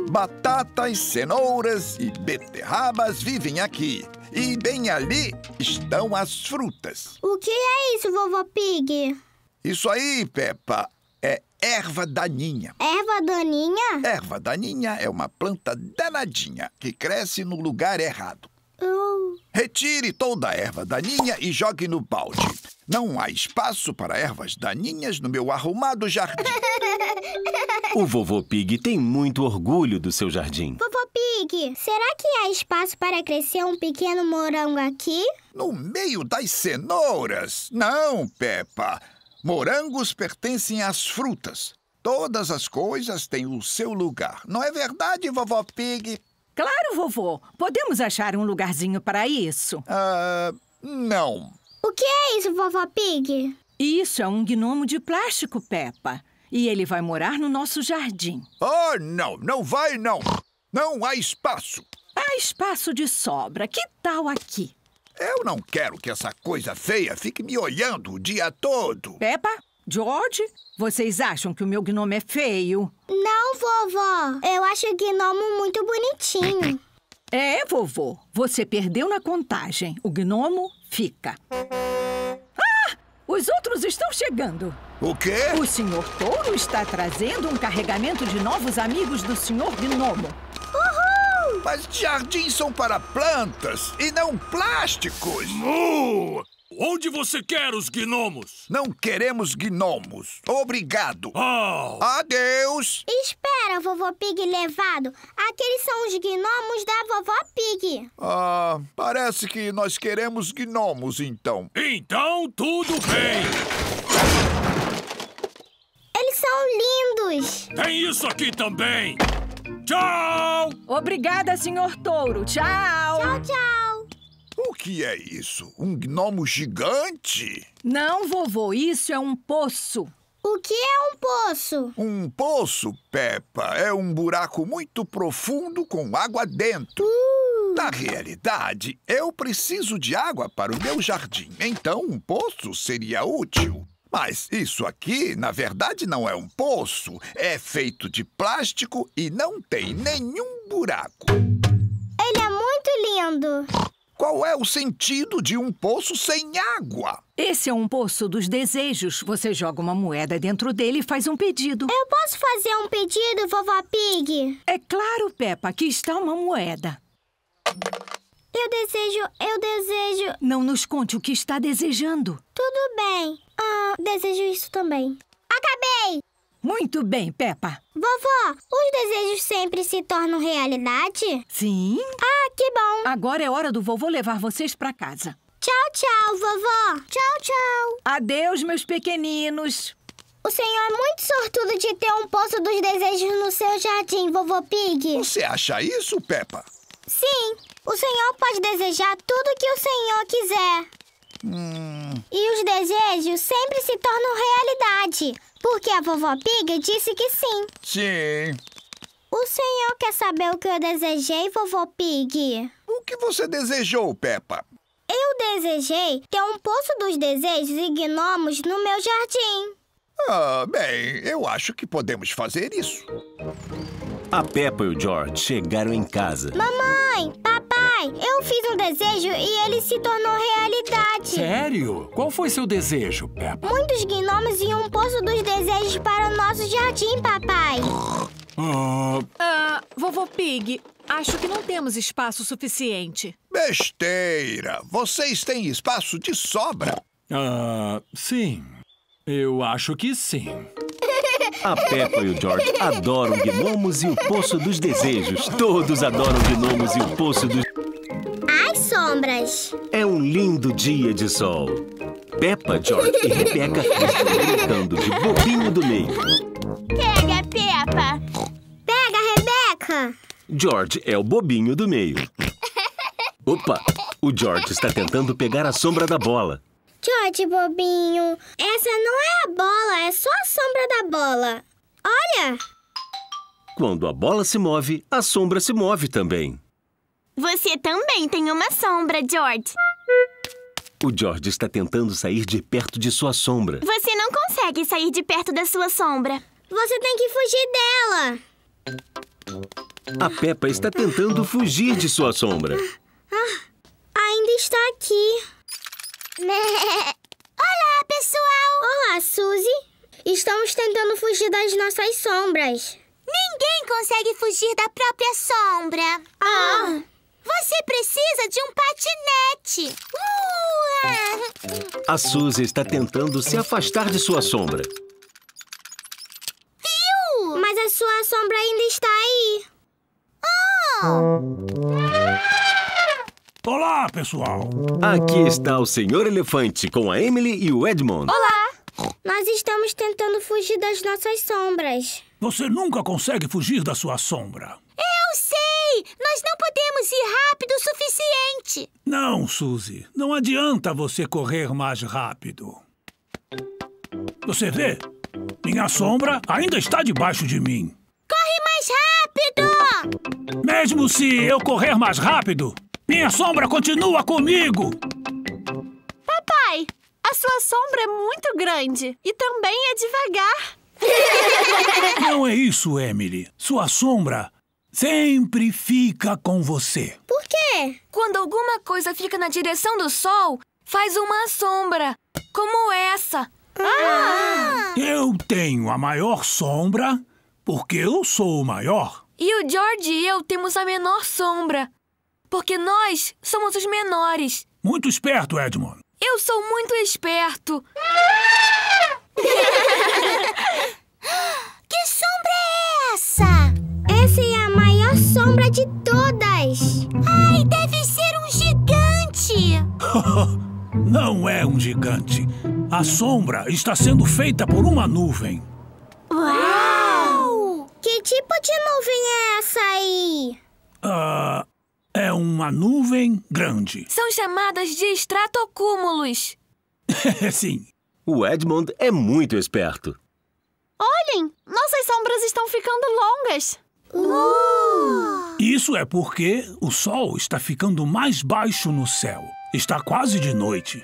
Batatas, cenouras e beterrabas vivem aqui. E bem ali estão as frutas. O que é isso, Vovô Pig? Isso aí, Peppa, é erva daninha. Erva daninha? Erva daninha é uma planta danadinha que cresce no lugar errado. Retire toda a erva daninha e jogue no balde. Não há espaço para ervas daninhas no meu arrumado jardim. O Vovô Pig tem muito orgulho do seu jardim. Vovô Pig, será que há espaço para crescer um pequeno morango aqui? No meio das cenouras? Não, Peppa. Morangos pertencem às frutas. Todas as coisas têm o seu lugar. Não é verdade, Vovô Pig? Claro, vovô. Podemos achar um lugarzinho para isso. Não. O que é isso, Vovô Pig? Isso é um gnomo de plástico, Peppa. E ele vai morar no nosso jardim. Oh, não. Não vai, não. Não há espaço. Há espaço de sobra. Que tal aqui? Eu não quero que essa coisa feia fique me olhando o dia todo. Peppa, George, vocês acham que o meu gnomo é feio? Não, vovó. Eu acho o gnomo muito bonitinho. É, vovô. Você perdeu na contagem. O gnomo fica. Ah! Os outros estão chegando. O quê? O Sr. Touro está trazendo um carregamento de novos amigos do Sr. Gnomo. Uhul! Mas jardins são para plantas e não plásticos. Onde você quer os gnomos? Não queremos gnomos. Obrigado. Oh. Adeus. Espera, Vovô Pig levado. Aqueles são os gnomos da Vovó Pig. Parece que nós queremos gnomos, então. Então, tudo bem. Eles são lindos. Tem isso aqui também. Tchau! Obrigada, Sr. Touro. Tchau! Tchau, tchau. O que é isso? Um gnomo gigante? Não, vovô. Isso é um poço. O que é um poço? Um poço, Peppa, é um buraco muito profundo com água dentro. Na realidade, eu preciso de água para o meu jardim. Então, um poço seria útil. Mas isso aqui, na verdade, não é um poço. É feito de plástico e não tem nenhum buraco. Ele é muito lindo. Qual é o sentido de um poço sem água? Esse é um poço dos desejos. Você joga uma moeda dentro dele e faz um pedido. Eu posso fazer um pedido, Vovó Pig? É claro, Peppa. Aqui está uma moeda. Eu desejo... Não nos conte o que está desejando. Tudo bem. Desejo isso também. Acabei! Muito bem, Peppa. Vovó, os desejos sempre se tornam realidade? Sim. Que bom. Agora é hora do vovô levar vocês para casa. Tchau, tchau, vovó. Tchau, tchau. Adeus, meus pequeninos. O senhor é muito sortudo de ter um poço dos desejos no seu jardim, Vovô Pig. Você acha isso, Peppa? Sim. O senhor pode desejar tudo que o senhor quiser. E os desejos sempre se tornam realidade. Porque a Vovó Pig disse que sim. Sim. O senhor quer saber o que eu desejei, Vovô Pig? O que você desejou, Peppa? Eu desejei ter um poço dos desejos e gnomos no meu jardim. Bem, eu acho que podemos fazer isso. A Peppa e o George chegaram em casa. Mamãe, papai, eu fiz um desejo e ele se tornou realidade. Sério? Qual foi seu desejo, Peppa? Muitos gnomos e um poço dos desejos para o nosso jardim, papai. Vovô Pig, acho que não temos espaço suficiente. Besteira! Vocês têm espaço de sobra. Sim. Eu acho que sim. A Peppa e o George adoram gnomos e o Poço dos Desejos. Todos adoram gnomos e o Poço dos... As sombras. É um lindo dia de sol. Peppa, George e Rebecca estão brincando de bobinho do meio. Pega, Peppa. Pega, Rebecca. George é o bobinho do meio. Opa! O George está tentando pegar a sombra da bola. George, bobinho, essa não é a bola, é só a sombra da bola. Olha! Quando a bola se move, a sombra se move também. Você também tem uma sombra, George. O George está tentando sair de perto de sua sombra. Você não consegue sair de perto da sua sombra. Você tem que fugir dela. A Peppa está tentando fugir de sua sombra. Ainda está aqui. Olá, pessoal! Olá, Suzy. Estamos tentando fugir das nossas sombras. Ninguém consegue fugir da própria sombra. Você precisa de um patinete. A Suzy está tentando se afastar de sua sombra. Viu? Mas a sua sombra ainda está aí. Olá, pessoal. Aqui está o Senhor Elefante com a Emily e o Edmond. Olá! Nós estamos tentando fugir das nossas sombras. Você nunca consegue fugir da sua sombra. Eu sei! Nós não podemos ir rápido o suficiente. Não, Suzy. Não adianta você correr mais rápido. Você vê? Minha sombra ainda está debaixo de mim. Corre mais rápido! Mesmo se eu correr mais rápido, minha sombra continua comigo. Papai, a sua sombra é muito grande e também é devagar. Não é isso, Emily. Sua sombra sempre fica com você. Por quê? Quando alguma coisa fica na direção do sol, faz uma sombra, como essa. Eu tenho a maior sombra porque eu sou o maior. E o George e eu temos a menor sombra, porque nós somos os menores. Muito esperto, Edmond. Eu sou muito esperto. Que sombra é essa? Essa é a maior sombra de todas. Ai, deve ser um gigante. Não é um gigante. A sombra está sendo feita por uma nuvem. Uau! Que tipo de nuvem é essa aí? É uma nuvem grande. São chamadas de estratocúmulos. Sim. O Edmond é muito esperto. Olhem, nossas sombras estão ficando longas. Isso é porque o sol está ficando mais baixo no céu. Está quase de noite.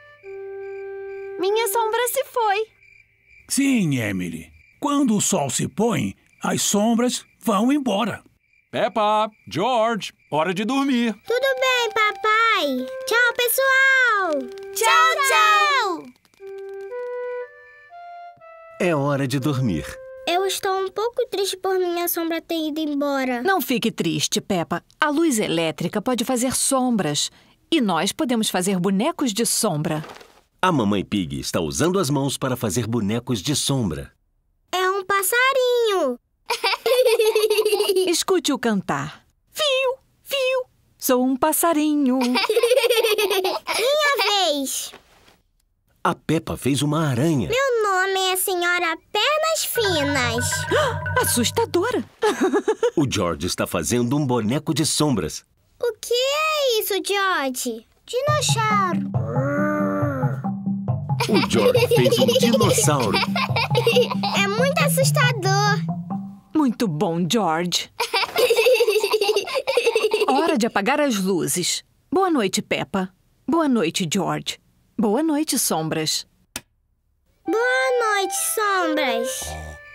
Minha sombra se foi. Sim, Emily. Quando o sol se põe, as sombras vão embora. Peppa, George, hora de dormir. Tudo bem, papai. Tchau, pessoal. Tchau. É hora de dormir. Eu estou um pouco triste por minha sombra ter ido embora. Não fique triste, Peppa. A luz elétrica pode fazer sombras. E nós podemos fazer bonecos de sombra. A Mamãe Pig está usando as mãos para fazer bonecos de sombra. É um passarinho. Escute-o cantar. Fiu, fiu, sou um passarinho. Minha vez. A Peppa fez uma aranha. Meu nome é Senhora Pernas Finas. Assustadora. O George está fazendo um boneco de sombras. O que é isso, George? Dinossauro. O George fez um dinossauro. É muito assustador. Muito bom, George. Hora de apagar as luzes. Boa noite, Peppa. Boa noite, George. Boa noite, sombras. Boa noite, sombras.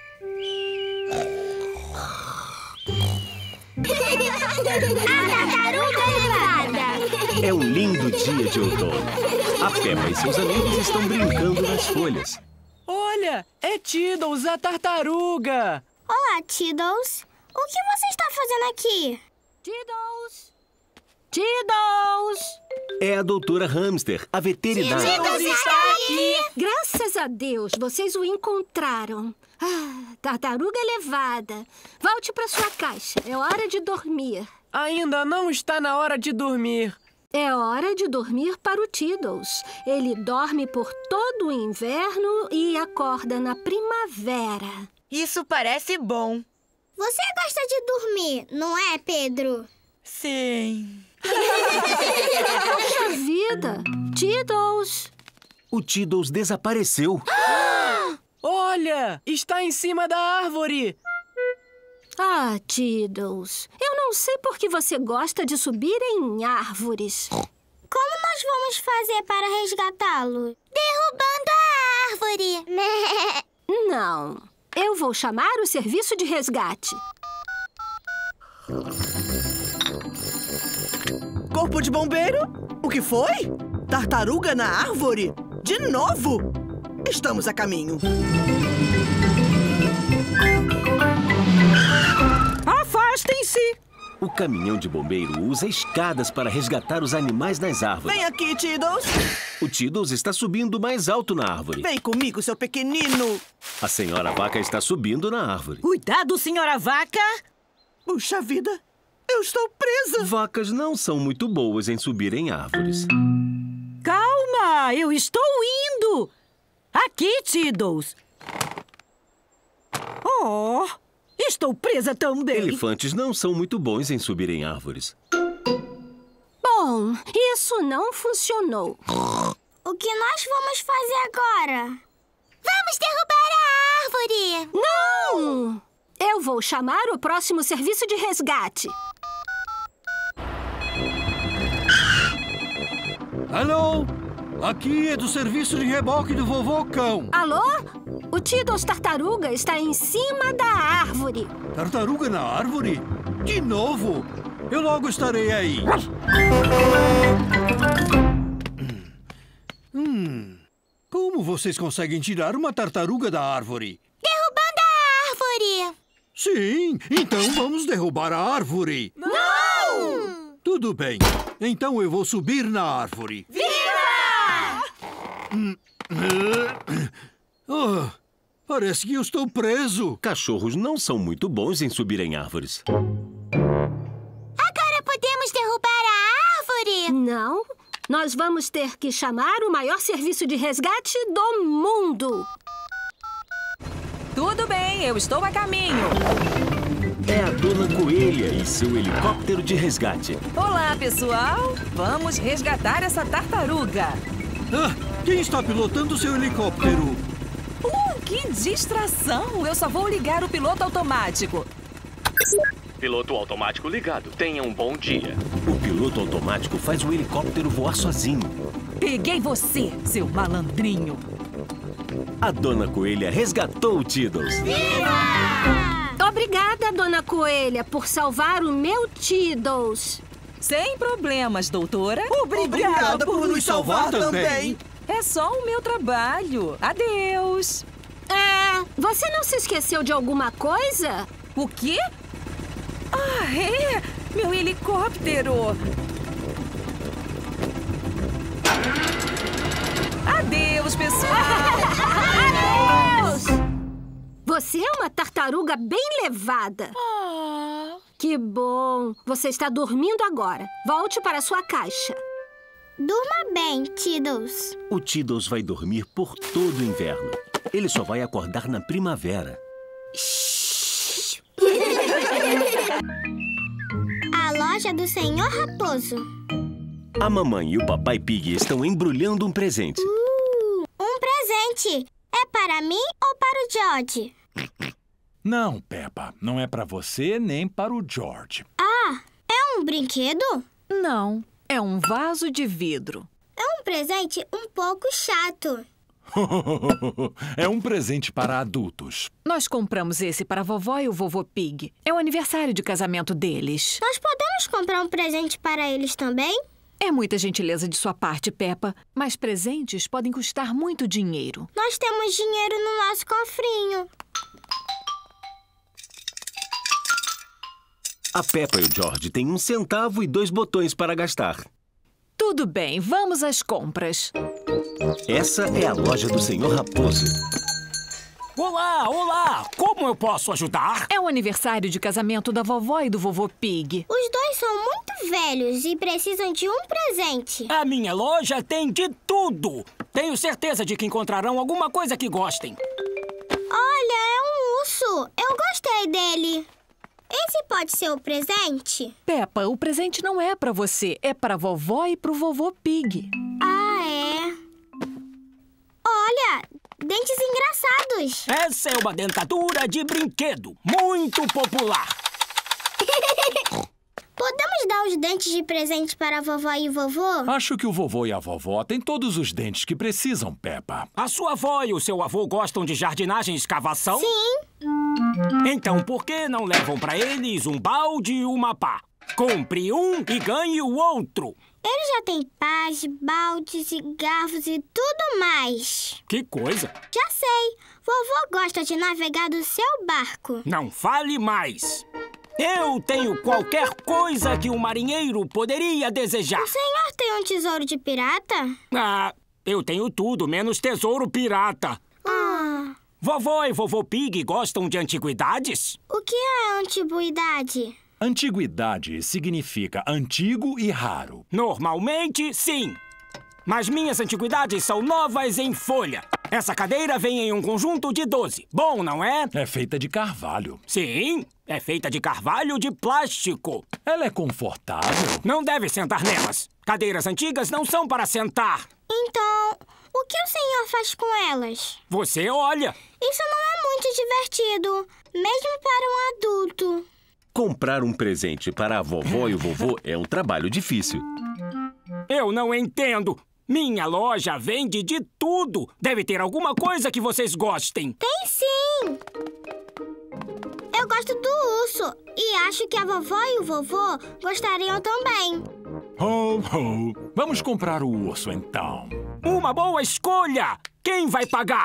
A tartaruga levada. É um lindo dia de outono. A Peppa e seus amigos estão brincando nas folhas. Olha, é Tiddles, a tartaruga. Olá, Tiddles. O que você está fazendo aqui? Tiddles! Tiddles! É a doutora Hamster, a veterinária. Tiddles está aqui! Graças a Deus, vocês o encontraram. Tartaruga levada. Volte para sua caixa. É hora de dormir. Ainda não está na hora de dormir. É hora de dormir para o Tiddles. Ele dorme por todo o inverno e acorda na primavera. Isso parece bom. Você gosta de dormir, não é, Pedro? Sim. Poxa vida! Tiddles! O Tiddles desapareceu. Olha! Está em cima da árvore! Ah, Tiddles, eu não sei por que você gosta de subir em árvores. Como nós vamos fazer para resgatá-lo? Derrubando a árvore. Não, eu vou chamar o serviço de resgate. Corpo de bombeiro? O que foi? Tartaruga na árvore? De novo? Estamos a caminho. Afastem-se! O caminhão de bombeiro usa escadas para resgatar os animais nas árvores. Vem aqui, Tiddles. O Tiddles está subindo mais alto na árvore. Vem comigo, seu pequenino. A senhora vaca está subindo na árvore. Cuidado, senhora vaca! Puxa vida, eu estou presa. Vacas não são muito boas em subir em árvores. Calma, eu estou indo! Aqui, Tiddles. Oh, estou presa também. Elefantes não são muito bons em subir em árvores. Bom, isso não funcionou. O que nós vamos fazer agora? Vamos derrubar a árvore! Não! Eu vou chamar o próximo serviço de resgate. Alô? Aqui é do serviço de reboque do Vovô Cão. Alô? O Tiddles Tartaruga está em cima da árvore. Tartaruga na árvore? De novo? Eu logo estarei aí. Como vocês conseguem tirar uma tartaruga da árvore? Derrubando a árvore! Sim, então vamos derrubar a árvore. Não! Tudo bem, então eu vou subir na árvore. Viva! Oh, parece que eu estou preso. Cachorros não são muito bons em subir em árvores. Agora podemos derrubar a árvore? Não. Nós vamos ter que chamar o maior serviço de resgate do mundo. Tudo bem, eu estou a caminho. É a Dona Coelha e seu helicóptero de resgate. Olá, pessoal. Vamos resgatar essa tartaruga. Ah, quem está pilotando seu helicóptero? Que distração! Eu só vou ligar o piloto automático. Piloto automático ligado. Tenha um bom dia. O piloto automático faz o helicóptero voar sozinho. Peguei você, seu malandrinho. A Dona Coelha resgatou o Tiddles. Viva! Obrigada, Dona Coelha, por salvar o meu Tiddles. Sem problemas, doutora. Obrigada por nos salvar também. É só o meu trabalho. Adeus. Você não se esqueceu de alguma coisa? O quê? Ah, é! Meu helicóptero! Adeus, pessoal! Adeus! Você é uma tartaruga bem levada. Que bom! Você está dormindo agora. Volte para sua caixa. Durma bem, Tiddles. O Tiddles vai dormir por todo o inverno. Ele só vai acordar na primavera. A loja do Senhor Raposo. A mamãe e o papai Pig estão embrulhando um presente. Um presente. É para mim ou para o George? Não, Peppa. Não é para você nem para o George. Ah, é um brinquedo? Não, é um vaso de vidro. É um presente um pouco chato. É um presente para adultos. Nós compramos esse para a vovó e o vovô Pig. É o aniversário de casamento deles. Nós podemos comprar um presente para eles também? É muita gentileza de sua parte, Peppa, mas presentes podem custar muito dinheiro. Nós temos dinheiro no nosso cofrinho. A Peppa e o George têm 1 centavo e 2 botões para gastar. Tudo bem, vamos às compras. Essa é a loja do Senhor Raposo. Olá, olá! Como eu posso ajudar? É o aniversário de casamento da vovó e do vovô Pig. Os dois são muito velhos e precisam de um presente. A minha loja tem de tudo. Tenho certeza de que encontrarão alguma coisa que gostem. Olha, é um urso. Eu gostei dele. Esse pode ser o presente? Peppa, o presente não é pra você. É pra vovó e pro vovô Pig. Ah, é? Olha, dentes engraçados. Essa é uma dentadura de brinquedo. Muito popular. Podemos dar os dentes de presente para a vovó e o vovô? Acho que o vovô e a vovó têm todos os dentes que precisam, Peppa. A sua avó e o seu avô gostam de jardinagem e escavação? Sim. Então, por que não levam pra eles um balde e uma pá? Compre um e ganhe o outro. Eles já têm pás, baldes e garfos e tudo mais. Que coisa! Já sei. Vovô gosta de navegar do seu barco. Não fale mais. Eu tenho qualquer coisa que um marinheiro poderia desejar. O senhor tem um tesouro de pirata? Ah, eu tenho tudo, menos tesouro pirata. Vovô e vovô Pig gostam de antiguidades? O que é antiguidade? Antiguidade significa antigo e raro. Normalmente, sim. Mas minhas antiguidades são novas em folha. Essa cadeira vem em um conjunto de 12. Bom, não é? É feita de carvalho. Sim, é feita de carvalho de plástico. Ela é confortável? Não deve sentar nelas. Cadeiras antigas não são para sentar. Então, o que o senhor faz com elas? Você olha. Isso não é muito divertido, mesmo para um adulto. Comprar um presente para a vovó e o vovô é um trabalho difícil. Eu não entendo. Minha loja vende de tudo. Deve ter alguma coisa que vocês gostem. Tem sim. Eu gosto do urso e acho que a vovó e o vovô gostariam também. Ho, ho. Vamos comprar o urso, então. Uma boa escolha. Quem vai pagar?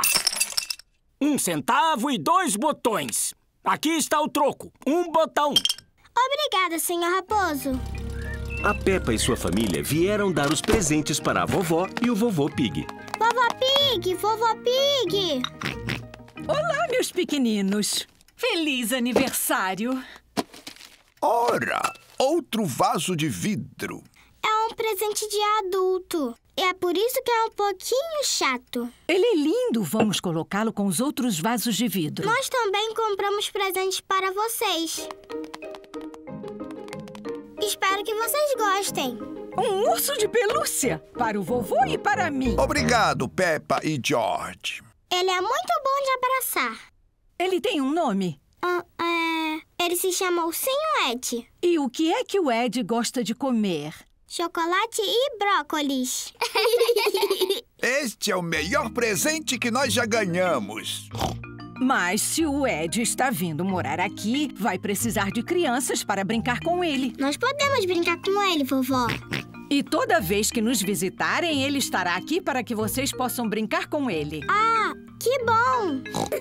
1 centavo e 2 botões. Aqui está o troco. 1 botão. Obrigada, senhor Raposo. A Peppa e sua família vieram dar os presentes para a vovó e o vovô Pig. Vovó Pig! Vovó Pig! Olá, meus pequeninos. Feliz aniversário. Ora, outro vaso de vidro. É um presente de adulto. E é por isso que é um pouquinho chato. Ele é lindo. Vamos colocá-lo com os outros vasos de vidro. Nós também compramos presentes para vocês. Espero que vocês gostem. Um urso de pelúcia para o vovô e para mim. Obrigado, Peppa e George. Ele é muito bom de abraçar. Ele tem um nome? Ele se chama Ursinho Ed. E o que é que o Ed gosta de comer? Chocolate e brócolis. Este é o melhor presente que nós já ganhamos. Mas se o Ed está vindo morar aqui, vai precisar de crianças para brincar com ele. Nós podemos brincar com ele, vovó. E toda vez que nos visitarem, ele estará aqui para que vocês possam brincar com ele. Ah, que bom!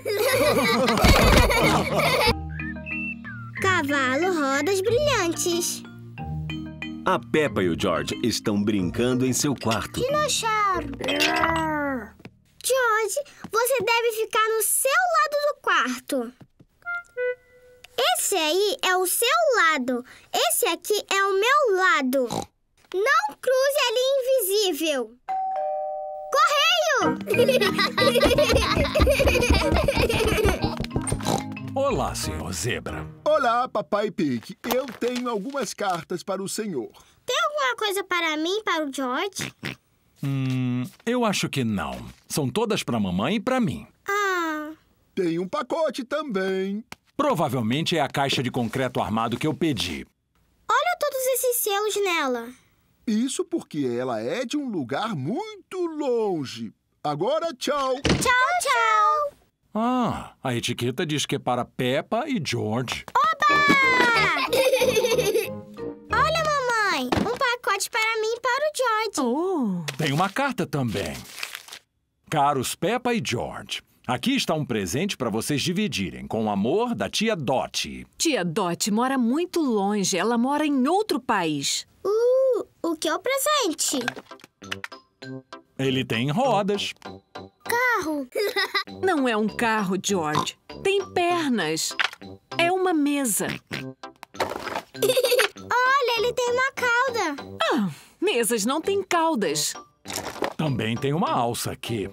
Cavalo, rodas brilhantes. A Peppa e o George estão brincando em seu quarto. Dinossauro! George, você deve ficar no seu lado do quarto. Esse aí é o seu lado. Esse aqui é o meu lado. Não cruze a linha invisível. Correio! Olá, senhor Zebra. Olá, papai Pig. Eu tenho algumas cartas para o senhor. Tem alguma coisa para mim e para o George? Eu acho que não. São todas para a mamãe e para mim. Tem um pacote também. Provavelmente é a caixa de concreto armado que eu pedi. Olha todos esses selos nela. Isso porque ela é de um lugar muito longe. Agora, tchau. Tchau, tchau. Ah, a etiqueta diz que é para Peppa e George. Oba! Olha, mamãe. Um pacote para mim e para o George. Tem uma carta também. Caros Peppa e George, aqui está um presente para vocês dividirem, com o amor da tia Dottie. Tia Dottie mora muito longe. Ela mora em outro país. O que é o presente? Ele tem rodas. Carro. Não é um carro, George. Tem pernas. É uma mesa. Olha, ele tem uma cauda. Mesas não têm caudas. Também tem uma alça aqui.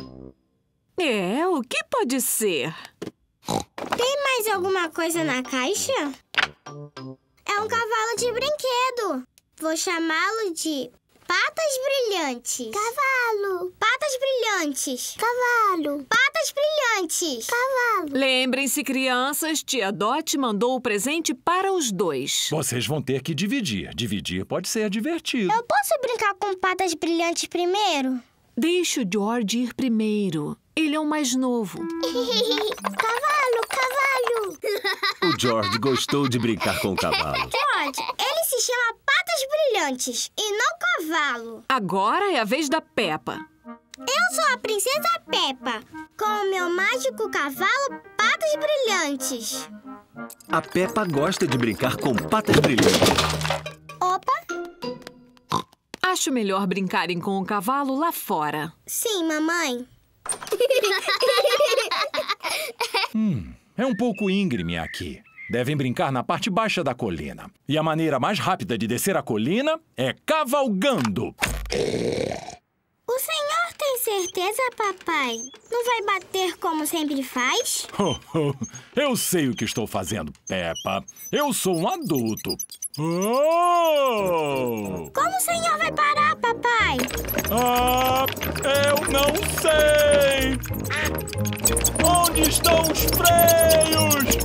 O que pode ser? Tem mais alguma coisa na caixa? É um cavalo de brinquedo. Vou chamá-lo de Patas Brilhantes. Cavalo. Patas Brilhantes. Cavalo. Patas Brilhantes. Cavalo. Lembrem-se, crianças, tia Dottie mandou o presente para os dois. Vocês vão ter que dividir. Dividir pode ser divertido. Eu posso brincar com Patas Brilhantes primeiro? Deixe o George ir primeiro. Ele é o mais novo. Cavalo, cavalo! O George gostou de brincar com o cavalo. George, ele se chama Patas Brilhantes e não Cavalo. Agora é a vez da Peppa. Eu sou a Princesa Peppa, com o meu mágico cavalo Patas Brilhantes. A Peppa gosta de brincar com patas brilhantes. Opa! Acho melhor brincarem com o cavalo lá fora. Sim, mamãe. É um pouco íngreme aqui. Devem brincar na parte baixa da colina. E a maneira mais rápida de descer a colina é cavalgando. O senhor tem certeza, papai? Não vai bater como sempre faz? Eu sei o que estou fazendo, Peppa. Eu sou um adulto. Oh! Como o senhor vai parar, papai? Eu não sei! Onde estão os freios?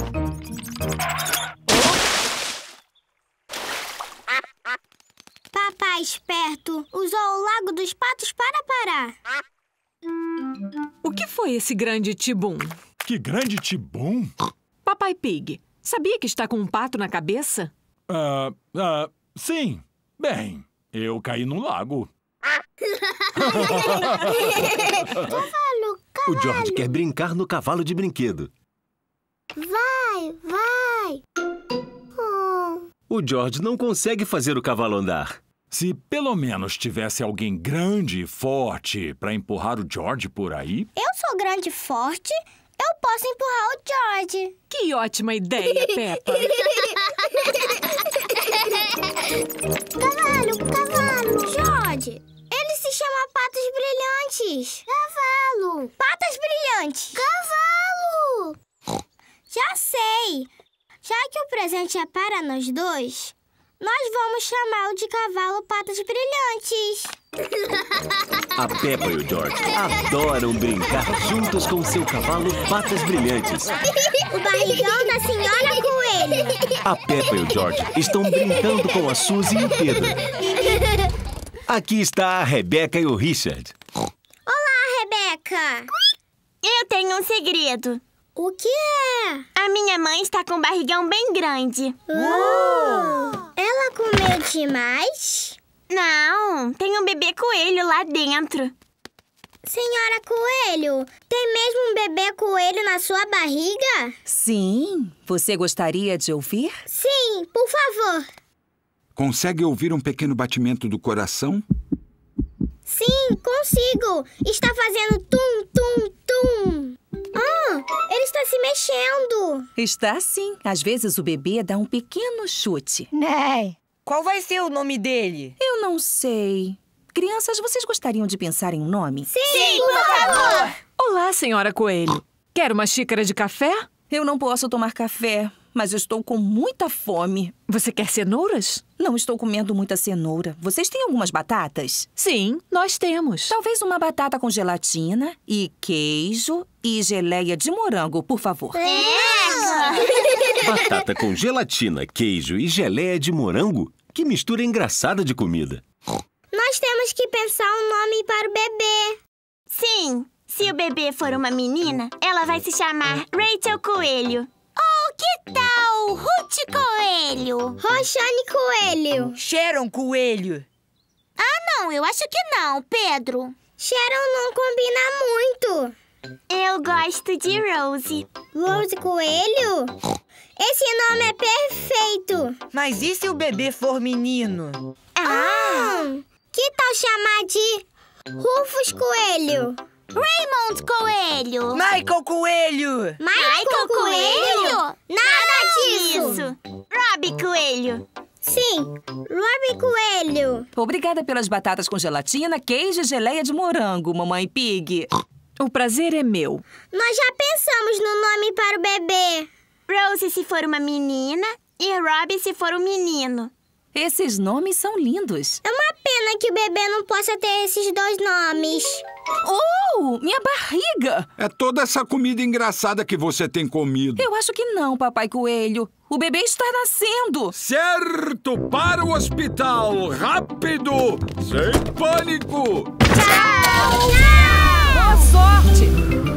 Papai esperto usou o Lago dos Patos para parar. O que foi esse grande tibum? Que grande tibum? Papai Pig, sabia que está com um pato na cabeça? Sim. Bem, eu caí no lago. Cavalo. O George quer brincar no cavalo de brinquedo. Vai. O George não consegue fazer o cavalo andar. Se pelo menos tivesse alguém grande e forte para empurrar o George por aí... Eu sou grande e forte. Eu posso empurrar o George. Que ótima ideia, Peppa. Cavalo. George, ele se chama Patas Brilhantes. Cavalo. Patas Brilhantes. Cavalo. Já sei. Já que o presente é para nós dois, nós vamos chamá-lo de Cavalo Patas Brilhantes. A Peppa e o George adoram brincar juntos com seu cavalo Patas Brilhantes. O barrigão da Senhora Coelho. A Peppa e o George estão brincando com a Suzy e o Pedro. Aqui está a Rebecca e o Richard. Olá, Rebecca. Eu tenho um segredo. O que é? A minha mãe está com um barrigão bem grande. Ela comeu demais? Não, tem um bebê coelho lá dentro. Senhora Coelho, tem mesmo um bebê coelho na sua barriga? Sim. Você gostaria de ouvir? Sim, por favor. Consegue ouvir um pequeno batimento do coração? Sim, consigo. Está fazendo tum, tum, tum. Ele está se mexendo. Está sim. Às vezes o bebê dá um pequeno chute. Né? Qual vai ser o nome dele? Eu não sei. Crianças, vocês gostariam de pensar em um nome? Sim, por favor. Olá, senhora Coelho. Quer uma xícara de café? Eu não posso tomar café, mas estou com muita fome. Você quer cenouras? Não estou comendo muita cenoura. Vocês têm algumas batatas? Sim, nós temos. Talvez uma batata com gelatina e queijo e geleia de morango, por favor. Batata com gelatina, queijo e geleia de morango? Que mistura engraçada de comida. Nós temos que pensar um nome para o bebê. Sim, se o bebê for uma menina, ela vai se chamar Rachel Coelho. Ou que tal Ruth Coelho? Roxane Coelho. Sharon Coelho. Não, eu acho que não, Pedro. Sharon não combina muito. Eu gosto de Rose. Rose Coelho? Esse nome é perfeito. Mas e se o bebê for menino? Que tal chamar de Rufus Coelho? Raymond Coelho. Michael Coelho. Michael Coelho? Nada disso. Robbie Coelho. Sim, Robbie Coelho. Obrigada pelas batatas com gelatina, queijo e geleia de morango, mamãe Pig. O prazer é meu. Nós já pensamos no nome para o bebê. Rose se for uma menina e Robbie se for um menino. Esses nomes são lindos. É uma pena que o bebê não possa ter esses dois nomes. Minha barriga! É toda essa comida engraçada que você tem comido. Eu acho que não, papai Coelho. O bebê está nascendo. Certo! Para o hospital! Rápido! Sem pânico! Tchau! Boa sorte!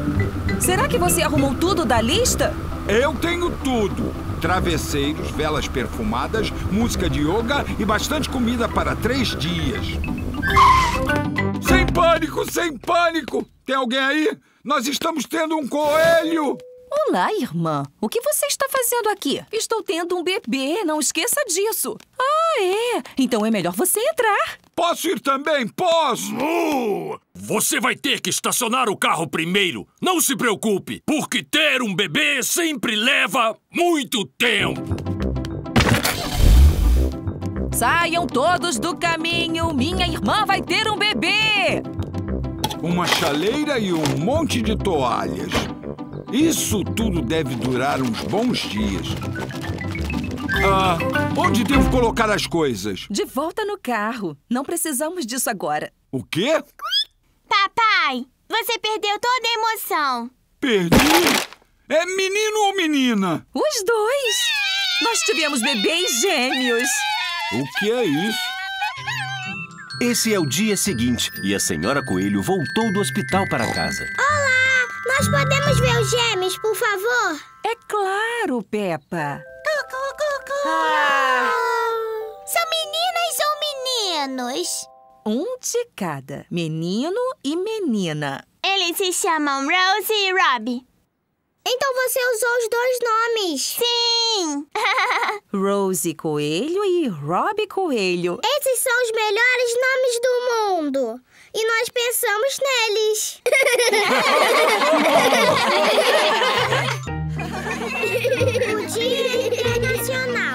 Será que você arrumou tudo da lista? Eu tenho tudo. Travesseiros, velas perfumadas, música de yoga e bastante comida para 3 dias. Sem pânico, sem pânico! Tem alguém aí? Nós estamos tendo um coelho! Olá, irmã. O que você está fazendo aqui? Estou tendo um bebê, não esqueça disso. Ah, é? Então é melhor você entrar. Posso ir também? Posso! Você vai ter que estacionar o carro primeiro. Não se preocupe, porque ter um bebê sempre leva muito tempo. Saiam todos do caminho. Minha irmã vai ter um bebê. Uma chaleira e um monte de toalhas. Isso tudo deve durar uns bons dias. Onde devo colocar as coisas? De volta no carro. Não precisamos disso agora. O quê? Papai, você perdeu toda a emoção. Perdi? É menino ou menina? Os dois. Nós tivemos bebês gêmeos. O que é isso? Esse é o dia seguinte e a senhora Coelho voltou do hospital para casa. Olá! Nós podemos ver os gêmeos, por favor? É claro, Peppa. São meninas ou meninos? Um de cada, menino e menina. Eles se chamam Rose e Robbie. Então você usou os 2 nomes. Sim! Rose Coelho e Robbie Coelho. Esses são os melhores nomes do mundo. E nós pensamos neles. O Dia Internacional.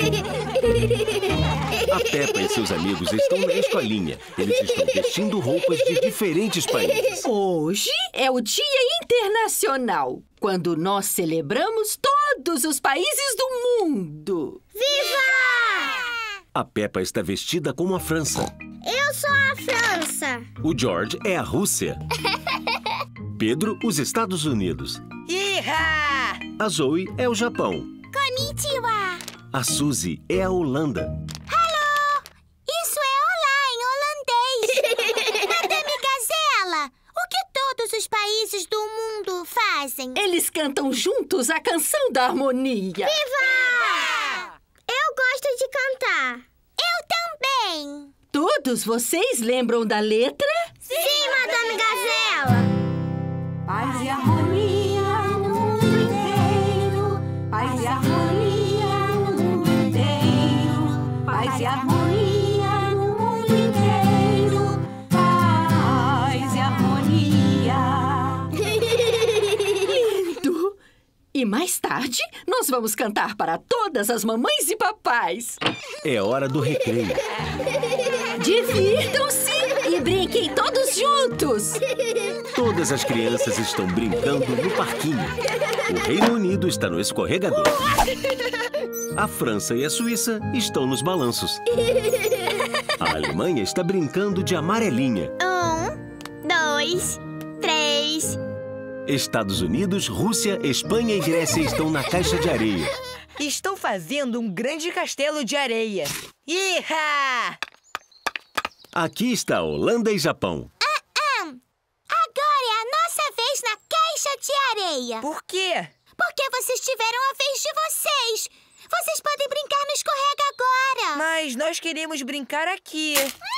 A Peppa e seus amigos estão na escolinha. Eles estão vestindo roupas de diferentes países. Hoje é o Dia Internacional, quando nós celebramos todos os países do mundo. Viva! A Peppa está vestida como a França. Eu sou a França. O George é a Rússia. Pedro, os Estados Unidos. Iha! A Zoe é o Japão. Konnichiwa. A Suzy é a Holanda. Hello! Isso é olá em holandês. Madame Gazela, o que todos os países do mundo fazem? Eles cantam juntos a canção da harmonia. Viva! Eu gosto de cantar. Eu também. Todos vocês lembram da letra? Sim, Madame Gazela. Paz e harmonia no mundo inteiro. Paz e harmonia no mundo inteiro. Paz e harmonia no mundo inteiro. Paz e harmonia. Lindo! E mais tarde, nós vamos cantar para todas as mamães e papais. É hora do recreio. Divirtam-se e brinquem todos juntos. Todas as crianças estão brincando no parquinho. O Reino Unido está no escorregador. A França e a Suíça estão nos balanços. A Alemanha está brincando de amarelinha. 1, 2, 3. Estados Unidos, Rússia, Espanha e Grécia estão na caixa de areia. Estão fazendo um grande castelo de areia. Iha! Aqui está Holanda e Japão. Agora é a nossa vez na caixa de areia. Por quê? Porque vocês tiveram a vez de vocês. Vocês podem brincar no escorrega agora. Mas nós queremos brincar aqui.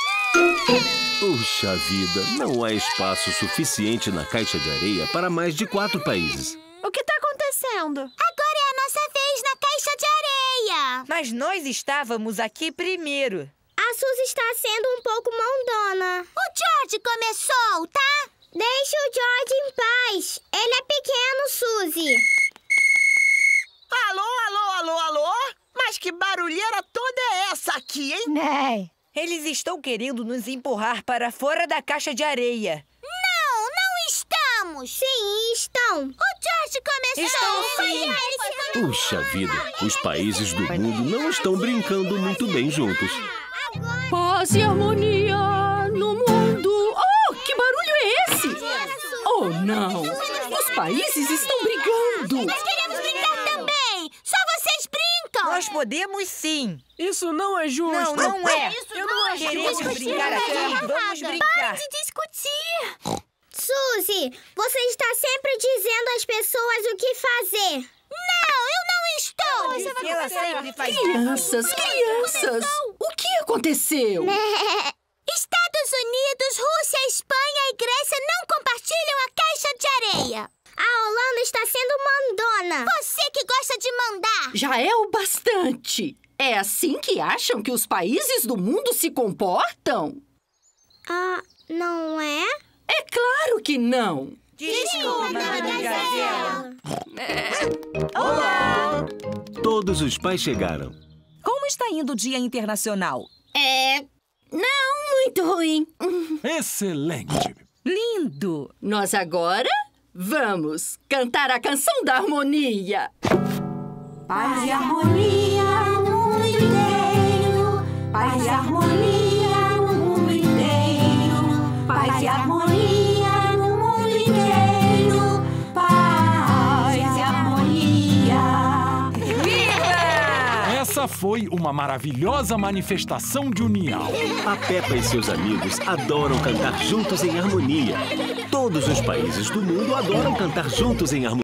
Puxa vida, não há espaço suficiente na caixa de areia para mais de 4 países. O que está acontecendo? Agora é a nossa vez na caixa de areia. Mas nós estávamos aqui primeiro. A Suzy está sendo um pouco mandona. O George começou, tá? Deixa o George em paz. Ele é pequeno, Suzy. Alô, alô, alô, alô? Mas que barulheira toda é essa aqui, hein? Né? Eles estão querendo nos empurrar para fora da caixa de areia. Não estamos. Sim, estão. O George começou. Estão sim. Puxa vida, os países do mundo não estão brincando muito bem juntos. Paz e harmonia no mundo. Oh, que barulho é esse? Oh, não. Os países estão brigando. Nós queremos brincar também. Só vocês brincam. Nós podemos sim. Isso não é justo. Não é. Eu não acho Queremos justo. brincar aqui. Vamos brincar. Pare de discutir. Suzy, você está sempre dizendo às pessoas o que fazer. Não, eu não estou! Ela sempre faz Crianças! O que aconteceu? Estados Unidos, Rússia, Espanha e Grécia não compartilham a caixa de areia. A Holanda está sendo mandona. Você que gosta de mandar. Já é o bastante. É assim que acham que os países do mundo se comportam? Ah, não é? É claro que não. Desculpa, Dona Gazela. Olá! Todos os pais chegaram. Como está indo o Dia Internacional? Não muito ruim. Excelente. Lindo. Nós agora vamos cantar a canção da harmonia. Paz e harmonia no mundo inteiro. Paz e harmonia no mundo inteiro. Paz e harmonia no mundo inteiro. Paz e harmonia. Viva! Essa foi uma maravilhosa manifestação de união. A Peppa e seus amigos adoram cantar juntos em harmonia. Todos os países do mundo adoram cantar juntos em harmonia.